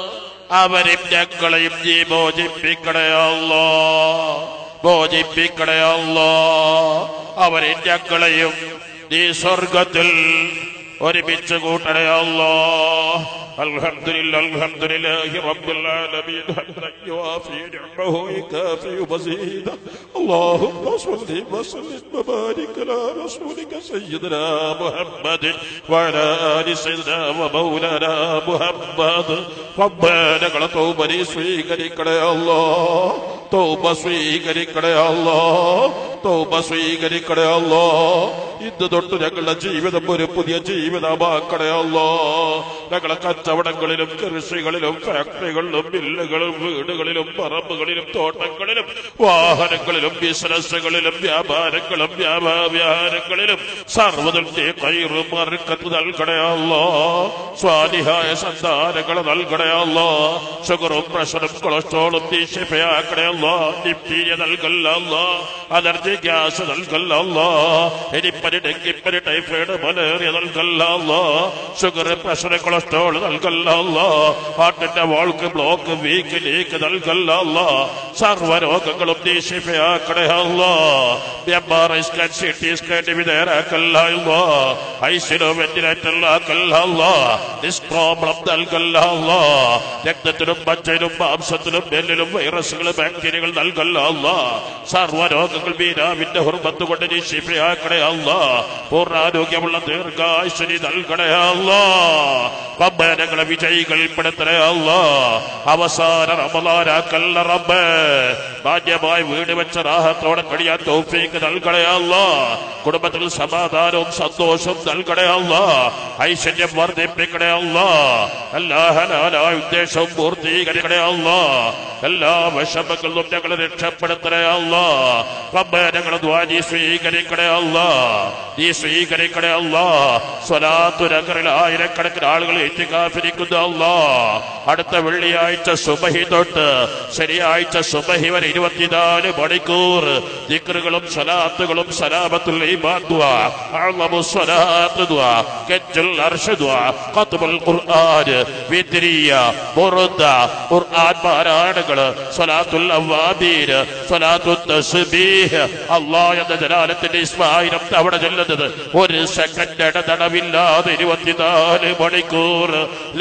അവരും ഞങ്ങളെയും നീ മോചിപ്പിക്കണേ അല്ലാഹ്. മോചിപ്പിക്കണേ അല്ലാഹ്. അവരും ഞങ്ങളെയും നീ സ്വർഗത്തിൽ ഒരുമിച്ച് കൂട്ടണേ അല്ലാഹ്. അൽഹംദുലില്ലാഹി അൽഹംദുലില്ലാഹി റബ്ബിൽ ആലമീൻ ഹംദൻ യുവാഫി നിഅമഹു വയുകാഫി മസീദ. അല്ലാഹുമ്മ സ്വല്ലി വസല്ലിം വബാരിക് അലാ റസൂലിക സയ്യിദിനാ മുഹമ്മദ് വഅലാ ആലി സയ്യിദിനാ വമൗലാനാ മുഹമ്മദ്. റബ്ബന ഞങ്ങളെ തൗബ നീ സ്വീകരിക്കണേ അല്ലാഹ്. തൗബ സ്വീകരിക്കണേ അല്ലാഹ്. തൗബ സ്വീകരിക്കണേ അല്ലാഹ്. ഇന്ന് തൊട്ട് ഞങ്ങളുടെ ജീവിതം ഒരു പുതിയ ജീവിതമാക്കണേ അല്ലാഹ്. ഞങ്ങളെ കച്ചവടങ്ങളിലും കൃഷികളിലും ഫാക്ടറികളിലും മില്ലുകളും വീടുകളിലും പറമ്പുകളിലും തോട്ടങ്ങളിലും വാഹനങ്ങളിലും ബിസിനസ്സുകളിലും വ്യാപാരങ്ങളും വ്യാപാരങ്ങളിലും സർവ്വതും നീ ഖൈറ് ബർക്കത്ത് നൽകണേ അല്ലാഹ്. സ്വാലിഹായ സന്താനങ്ങളെ നൽകണേ അല്ലാഹ്. ഷുഗറും പ്രഷറും കൊളസ്ട്രോളും നീ ശിഫയാക്കണേ അല്ലാഹ്. ഡിപ്തീരിയ നൽകല്ല അല്ലാഹ്. അലർജി ഗ്യാസ് നൽകല്ല അല്ലാഹ്. എലിപ്പനി ഡെങ്കിപ്പനി ടൈഫോയിഡ് മലേറിയ നൽകല്ല അല്ലാഹ്. ഷുഗർ പ്രഷർ കൊളസ്ട്രോൾ നൽകല്ല അല്ലാഹ്. ഹാർട്ടിന്റെ വാൾക്ക് ബ്ലോക്ക് വീക്ക് ലീക്ക് നൽകല്ല അല്ലാഹ്. സർവ്വരോഗങ്ങളും നീ ശിഫയാക്കണേ അല്ലാഹ്. MRI സ്കാൻ CT സ്കാൻ വിധേയരാക്കല്ല അല്ലാഹ്. ഐസിലോ വെന്റിലേറ്ററിലാക്കല്ല അല്ലാഹ്. ഡിസ്ക് പ്രോബ്ലം നൽകല്ല അല്ലാഹ്. രക്തത്തിലും മജ്ജയിലും മാംസത്തിലും എല്ലിലും വൈറസുകൾ ബാക്ടീരിയകൾ നൽകല്ല അല്ലാഹ്. സർവ്വരോഗങ്ങൾ ബീരാവിന്റെ ഹുർമത്ത് കൊണ്ട് നീ ശിഫയാക്കണേ അല്ലാഹ്. പൂർണ്ണാരോഗ്യമുള്ള ദീർഘായുസ്സ് നീ നൽകണേ അല്ലാഹ്. റബ്ബേ ഞങ്ങളെ വിജയികൾ പെടുത്തണേ അല്ലാഹ്. അവസാന റമളാനാക്കല്ല റബ്ബേ. മാന്യമായി വീട് വെച്ച റാഹത്തോടെ കഴിയാൻ തൗഫീഖ് നൽകണേ അല്ലാഹ്. കുടുംബത്തിൽ സമാധാനവും സന്തോഷവും നൽകണേ അല്ലാഹ്. ഐശ്വര്യം വർദ്ധിപ്പിക്കണേ അല്ലാഹ്. എല്ലാ ഹലാലായ ഉദ്ദേശവും പൂർത്തീകരിക്കണേ അല്ലാഹ്. എല്ലാ വിഷമങ്ങളും ഞങ്ങളെ രക്ഷപ്പെടുത്തണേ അല്ലാഹ്. റബ്ബേ ഞങ്ങളെ ദുആ നീ സ്വീകരിക്കണേ അല്ലാഹ്. നീ സ്വീകരിക്കണേ അല്ലാഹ്. സ്വലാത്തു നഗറിൽ ആയിരക്കണക്കിന് ആളുകൾ ഇത്തികാഫിരിക്കുന്നു അല്ലാഹ്. അടുത്ത വെള്ളിയാഴ്ച സുബഹി തൊട്ട് ശനിയാഴ്ച സുബഹി വരെ 24 മണിക്കൂർ ദിക്റുകളും സ്വലാത്തുകളും സലാമത്തുൽ ഈമാൻ ദുആ, അഅ്ളമു സ്വലാത്ത് ദുആ, കജ്ജുൽ അർശ് ദുആ, ഖത്മുൽ ഖുർആൻ, വിദ്രിയ, ബുർദ, ഖുർആൻ പാരായണങ്ങൾ, സ്വലാത്തുൽ അവ്വാബീൻ, സ്വലാത്തുൽ തസ്ബീഹ്. അല്ലാഹ് എന്ന ജലാലത്തിന്റെ ഇസ്മായിരം തവണ ചൊല്ലുന്നത് ഒരു സെക്കൻഡ് ഇടതടവില്ലാതെ 24 മണിക്കൂർ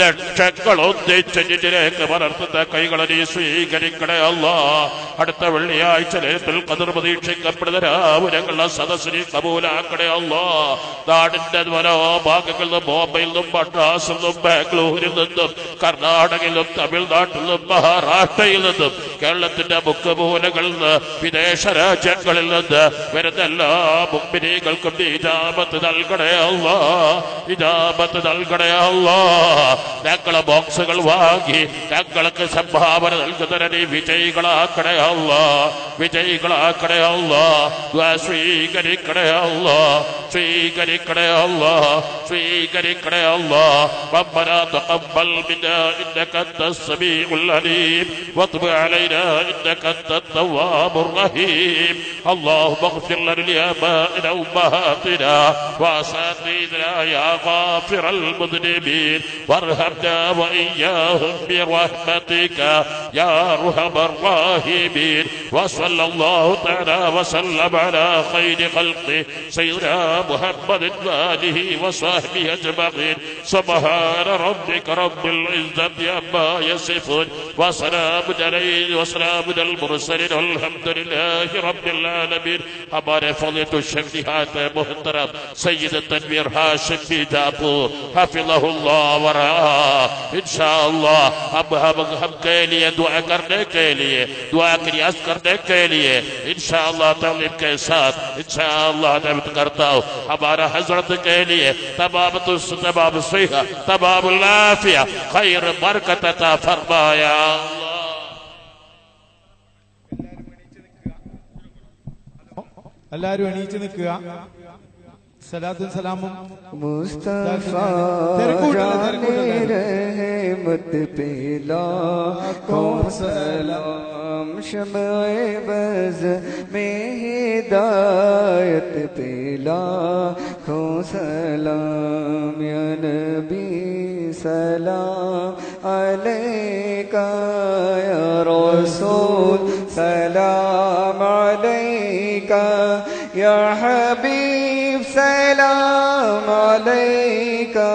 ലക്ഷങ്ങൾ ഒന്നിച്ച് നിന്നിലേക്ക് വളർത്തുന്ന കൈകളെ നീ സ്വീകരിക്കണേ അല്ലാഹ്. അടുത്ത വെള്ളി വെള്ളിയാഴ്ച ലൈലത്തുൽ ഖദർ പ്രതീക്ഷിക്കപ്പെടുന്ന രാവ് ഞങ്ങളുടെ സദസ്സിനെ കബൂലാക്കണേ അല്ലാ. നാടിന്റെ മനോഭാഗങ്ങളിൽ നിന്നും ബോംബെയിൽ നിന്നും മദ്രാസിൽ നിന്നും ബാംഗ്ലൂരിൽ നിന്നും കർണാടകയിൽ നിന്നും തമിഴ്നാട്ടിൽ നിന്നും മഹാരാഷ്ട്രയിൽ നിന്നും കേരളത്തിന്റെ മുഖ്യമൂലകളിൽ നിന്ന് വിദേശ രാജ്യങ്ങളിൽ നിന്ന് വരുന്ന എല്ലാ മുഅ്മിനീങ്ങൾക്കും ഇജാബത്ത് നൽകണേ അല്ലാ, ഇജാബത്ത് നൽകണേ അല്ലാ. ഞങ്ങളെ ബോക്സുകൾ വാങ്ങി ഞങ്ങൾക്ക് സംഭാവന നൽകുന്നതിനെ വിജയികളാക്കണേ അല്ലാ, വിജയികളാക്കണേ അല്ലാ. ദുആ സ്വീകരിക്കണേ അല്ലാ, സ്വീകരിക്കണേ അല്ലാ, സ്വീകരിക്കണേ അല്ലാ. ربنا تقبل منا إنك أنت السميع العليم وتب علينا إنك أنت التواب الرحيم. اللهم اغفر لنا لآبائنا وأمهاتنا وأساتذتنا يا غافر المذنبين وارحمنا وإياهم برحمتك يا أرحم الراحمين. وصلى الله تعالى وسلم على خير خلقه سيدنا محمد وآله وصحبه أجمعين. سبحان ربك رب العزة عما يصفون وسلام عليه وسلام على المرسلين والحمد لله رب العالمين. ہمارے فضیلت الشیخ محترم سید تنویر ہاشم بیجاپور حفظہ اللہ ورعاہ انشاءاللہ ہم کے لیے دعا کرنے کے لیے دعا کی ریاض کرنے کے لیے انشاءاللہ تعلیم کے ساتھ انشاءاللہ دعوت کرتا ہوں. ہمارا حضرت کے لیے تمام صحت تمام العافیہ خیر برکت عطا فرمایا. എല്ലാവരും എണീച്ചു നിൽക്കുക. സലാത്തും സലാമും മുസ്തഫ रहमत पे लाखों सलाम शम्ए बज़ में हिदायत पे लाखों सलाम या नबी सलाम अलैका या रसूल सलाम अलैका या हबीब सलाम अलैका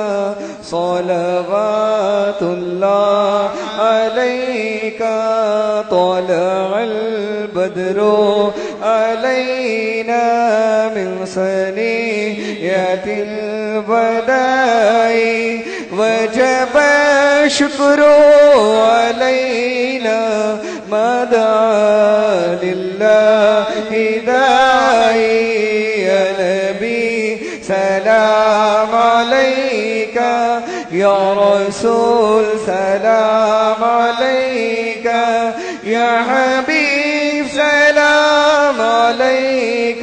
صلواتullah عليك طلع البدر علينا من ثنيات الوداع وجب الشكر علينا ما دعا لله داعي يا نبي سلام عليك يا رسول سلام عليك يا حبيب سلام عليك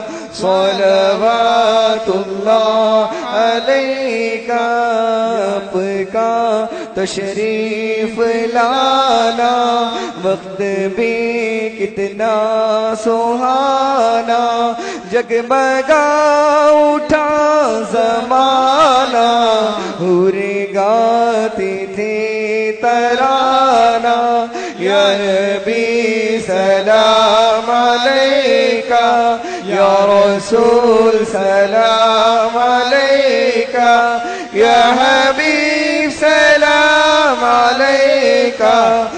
صلوات الله عليك. آپ کا تشریف لانا وقت بھی کتنا سہانا جگمگا اٹھا زمانہ حوریں گاتی تھی ترانہ یا نبی سلام علیکہ یا رسول سلام علیکہ یا حبیب سلام علیکہ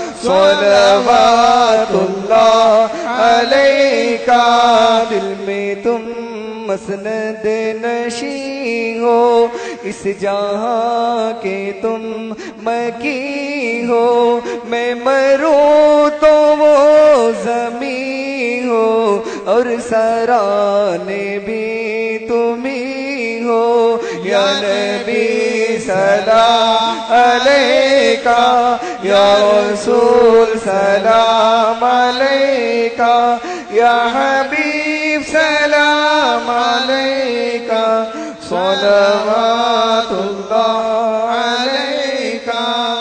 صلوات اللہ علیکہ. دل میں تم مسند نشیں ہو اس جہاں کے تم مکی ہو میں مروں تو وہ زمین ہو اور سرانے بھی تمہیں ہو یا نبی سلام علیکہ یا رسول سلام علیکہ یا حبیب سلام علیکہ صلوات اللہ علیکہ.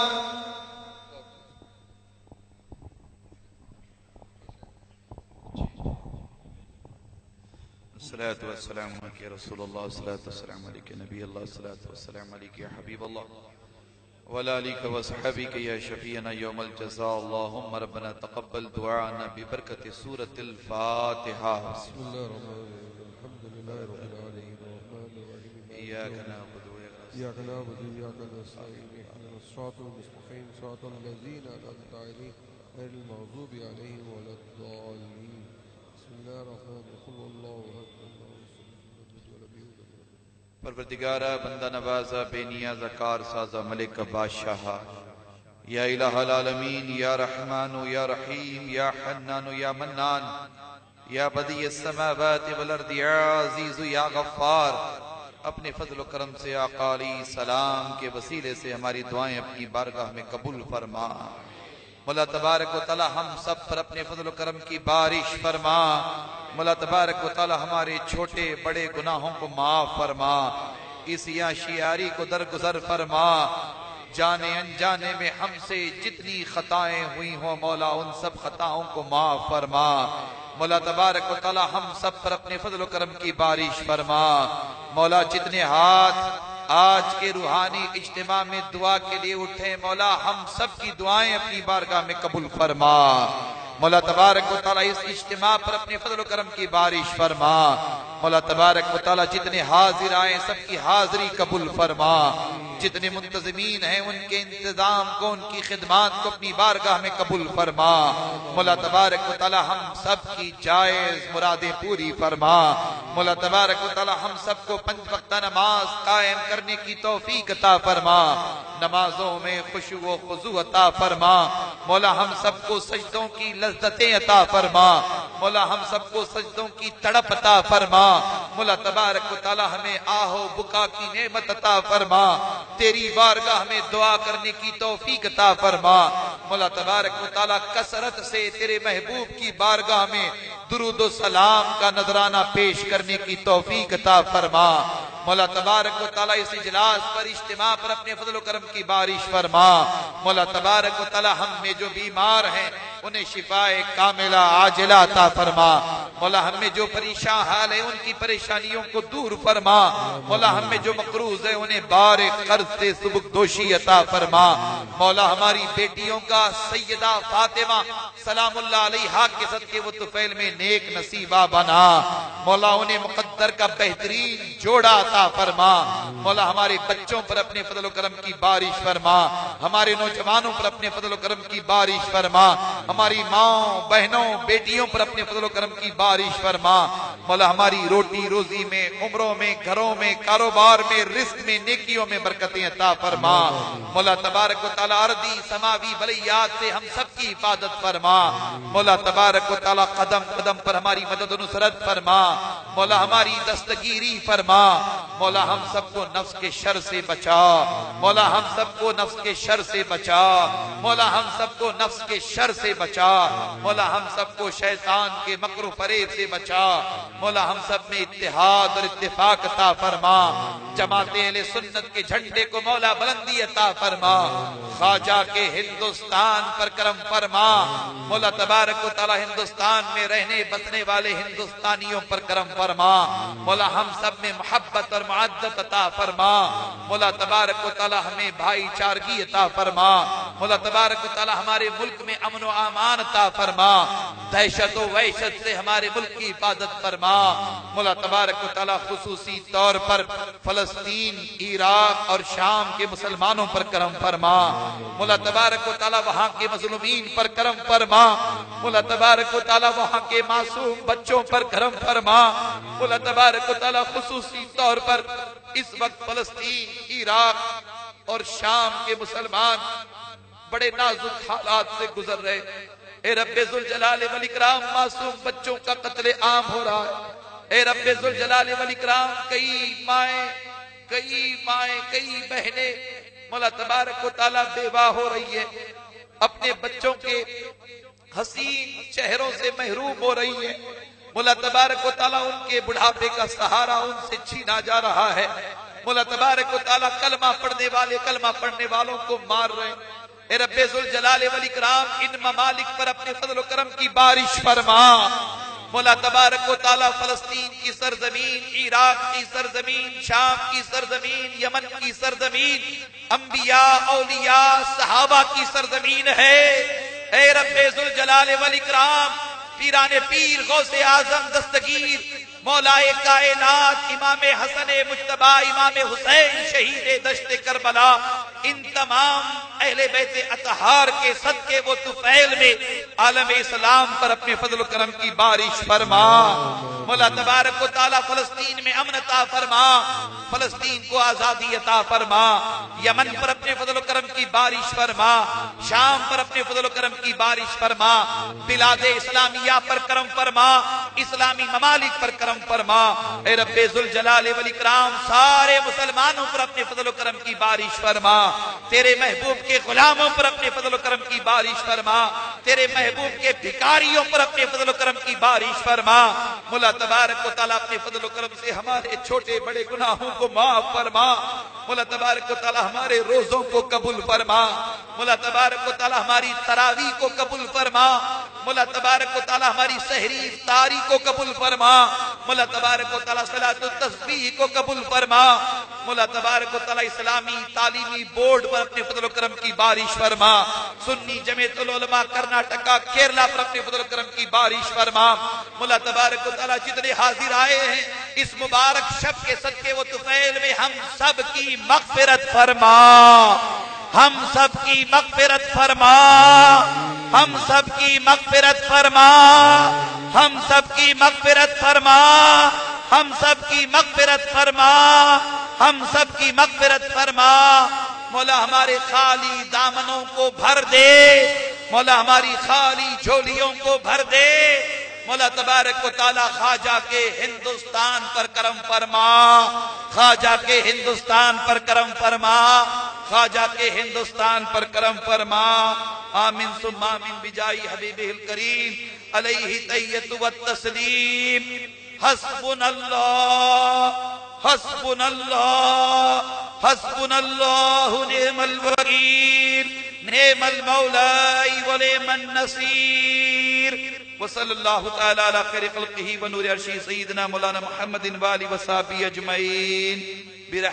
الصلاة والسلام عليك يا رسول الله الصلاة والسلام عليك يا نبي الله الصلاة والسلام عليك يا حبيب الله وعلى آلك وصحبك يا شفيعنا يوم الجزاء. اللهم ربنا تقبل دعاءنا ببركة سورة الفاتحة. بسم الله الرحمن الرحيم الحمد لله رب العالمين الرحمن الرحيم إياك نعبد إياك نعبد وإياك نستعين اهدنا الصراط المستقيم صراط الذين أنعمت عليهم غير المغضوب عليهم ولا الضالين بسم الله الرحمن الرحيم قل هو الله أحد الله الصمد لم يلد ولم يولد پروردگارہ بندہ نوازا بے نیاز کار سازا ملک بادشاہ یا الہ العالمین یا رحمان یا رحیم یا حنان یا منان یا بدیع السماوات والارض یا عزیز یا غفار اپنے فضل و کرم سے آقا علیہ السلام کے وسیلے سے ہماری دعائیں اپنی بارگاہ میں قبول فرما مولا تبارک و تعالی ہم سب پر اپنے فضل و کرم کی بارش فرما مولا تبارک و تعالی ہمارے چھوٹے بڑے گناہوں کو معاف فرما اس یاشیاری کو درگزر فرما جانے انجانے میں ہم سے جتنی خطائیں ہوئی ہوں مولا ان سب خطاؤں کو معاف فرما مولا تبارک و تعالی ہم سب پر اپنے فضل و کرم کی بارش فرما مولا جتنے ہاتھ آج کے روحانی اجتماع میں دعا کے لیے اٹھے مولا ہم سب کی دعائیں اپنی بارگاہ میں قبول فرما مولا تبارک و تعالی اس اجتماع پر اپنے فضل و کرم کی بارش فرما مولا تبارک و تعالی جتنے حاضر آئے سب کی حاضری قبول فرما جتنے منتظمین ہیں ان کے انتظام کو ان کی خدمات کو اپنی بارگاہ میں قبول فرما مولا تبارک و تعالی ہم سب کی جائز مرادیں پوری فرما مولا تبارک و تعالی ہم سب کو 5 وقتہ نماز قائم کرنے کی توفیق عطا فرما نمازوں میں خشوع و خضوع عطا فرما مولا ہم سب کو سجدوں کی لذتیں عطا فرما مولا ہم سب کو سجدوں کی تڑپ عطا فرما مولا تبارک و تعالی ہمیں آہو بکا کی نعمت عطا فرما تیری بارگاہ میں دعا کرنے کی توفیق عطا فرما مولا تبارک و تعالی کثرت سے تیرے محبوب کی بارگاہ میں درود و سلام کا نذرانہ پیش کرنے کی توفیق عطا فرما مولا تبارک و تعالی اس اجلاس پر اجتماع پر اپنے فضل و کرم کی بارش فرما مولا تبارک و تعالی ہم میں جو بیمار ہیں انہیں شفاء کاملہ عاجلہ عطا فرما مولا ہم میں جو پریشان حال ہے ان کی پریشانیوں کو دور فرما مولا ہم میں جو مقروض ہے انہیں بار قرض سے سبکدوشی عطا فرما مولا ہماری بیٹیوں کا سیدہ فاطمہ سلام اللہ علیہا کے صدقے و طفیل میں نیک نصیبہ بنا مولا انہیں مقدر کا بہترین جوڑا عطا فرما مولا ہمارے بچوں پر اپنے فضل و کرم کی بارش فرما ہمارے نوجوانوں پر اپنے فضل و کرم کی بارش فرما ہماری ماں بہنوں بیٹیوں پر اپنے فضل و کرم کی بارش فرما مولا ہماری روٹی روزی میں عمروں میں گھروں میں کاروبار میں رزق میں نیکیوں میں برکتیں عطا فرما مولا تبارک و تعالی ارضی سماوی بلیات سے ہم سب کی حفاظت فرما مولا تبارک و تعالی قدم قدم پر ہماری مدد و نصرت فرما مولا ہماری دستگیری فرما مولا ہم سب کو نفس کے شر سے بچا مولا ہم سب کو نفس کے شر سے بچا مولا ہم سب کو نفس کے شر سے بچا مولا ہم سب کو شیطان کے مکر و فریب سے بچا مولا ہم سب میں اتحاد اور اتفاق عطا فرما جماعت اہل سنت کے جھنڈے کو مولا بلندی عطا فرما خواجہ کے ہندوستان پر کرم فرما مولا تبارک و تعالی ہندوستان میں رہنے بسنے والے ہندوستانیوں پر کرم فرما مولا ہم سب میں محبت اور معزت عطا فرما مولا تبارک و تعالی ہمیں بھائی چارگی عطا فرما مولا تبارک و تعالی ہمارے ملک میں امن و امان عطا فرما دہشت و وحشت سے ہمارے ملک کی حفاظت فرما مولا تبارک و تعالی خصوصی طور پر فلسطین عراق اور شام کے مسلمانوں پر کرم فرما مولا تبارک و تعالی وہاں کے مظلومین پر کرم فرما مولا تبارک و تعالی وہاں کے معصوم بچوں پر کرم فرما مولا تبارک و تعالی خصوصی طور پر اس وقت فلسطین عراق اور شام کے مسلمان بڑے نازک حالات سے گزر رہے اے رب ذوالجلال والاکرام معصوم بچوں کا قتل عام ہو رہا ہے اے رب ذوالجلال والاکرام کئی مائیں کئی بہنیں مولا تبارک و تعالی بیوہ ہو رہی ہے اپنے بچوں کے حسین چہروں سے محروم ہو رہی ہے مولا تبارک و تعالی ان کے بڑھاپے کا سہارا ان سے چھینا جا رہا ہے مولا تبارک و تعالی کلمہ پڑھنے والے کلمہ پڑھنے والوں کو مار رہے ہیں اے رب ذوالجلال والاکرام ان ممالک پر اپنے فضل و کرم کی بارش فرما مولا تبارک و تعالی فلسطین کی سرزمین عراق کی سرزمین شام کی سرزمین یمن کی سرزمین انبیاء اولیاء صحابہ کی سرزمین ہے اے رب ذوالجلال والاکرام پیران پیر غوث اعظم دستگیر مولا کائنات امام حسن مجتبی امام حسین شہید دشت کربلا ان تمام اہل بیت اطہار کے صدقے و طفیل میں عالم اسلام پر اپنے فضل و کرم کی بارش فرما. مولا تبارک و تعالی فلسطین میں امن عطا فرما، فلسطین کو آزادی عطا فرما، یمن پر اپنے فضل و کرم کی بارش فرما، شام پر اپنے فضل و کرم کی بارش فرما، بلاد اسلامیہ پر کرم فرما، اسلامی ممالک پر کرم فرما. اے رب ذوالجلال والاکرام سارے مسلمانوں پر اپنے فضل و کرم کی بارش فرما، تیرے محبوب کے غلاموں پر اپنے فضل و کرم کی بارش فرما، تیرے محبوب کے بھکاریوں پر اپنے فضل و کرم کی بارش فرما. مولا تبارک و تعالیٰ اپنے فضل و کرم سے ہمارے چھوٹے بڑے گناہوں کو معاف فرما. مولا تبارک و تعالیٰ ہمارے روزوں کو قبول فرما. مولا تبارک و تعالیٰ ہماری تراویح کو قبول فرما. مولا تبارک و تعالیٰ ہماری سحری افطاری کو قبول فرما. مولا تبارک و تعالیٰ صلاۃ التسبیح کو قبول فرما. مولا تبارک و تعالیٰ اسلامی تعلیمی بورڈ پر اپنے فضل و کرم کی بارش فرما. سنی جمعیت العلماء کرناٹکا کیرلا پر اپنے فضل و کرم کی بارش فرما. مولا تبارک و تعالیٰ جتنے حاضر آئے ہیں اس مبارک شب کے صدقے و طفیل میں ہم سب کی مغفرت فرما، ہم سب کی مغفرت فرما، ہم سب کی مغفرت فرما، ہم سب کی مغفرت فرما، ہم سب کی مغفرت فرما، ہم سب کی مغفرت فرما. مولا ہمارے خالی دامنوں کو بھر دے، مولا ہماری خالی جھولیوں کو بھر دے. مولا تبارک و تعالیٰ خواجہ کے ہندوستان پر کرم فرما، خواجہ کے ہندوستان پر کرم فرما، خواجہ کے ہندوستان پر کرم فرما. آمین ثم آمین بجاہ حبیبہ الکریم علیہ تحیۃ والتسلیم. حسبنا اللہ، حسبنا اللہ، حسبنا اللہ نعم الوکیل، نعم المولا ونعم النصیر. وصلی اللہ تعالی علی خیر خلقہ ونور عرشہ سیدنا مولانا محمد وآلہ وصحبہ اجمعین.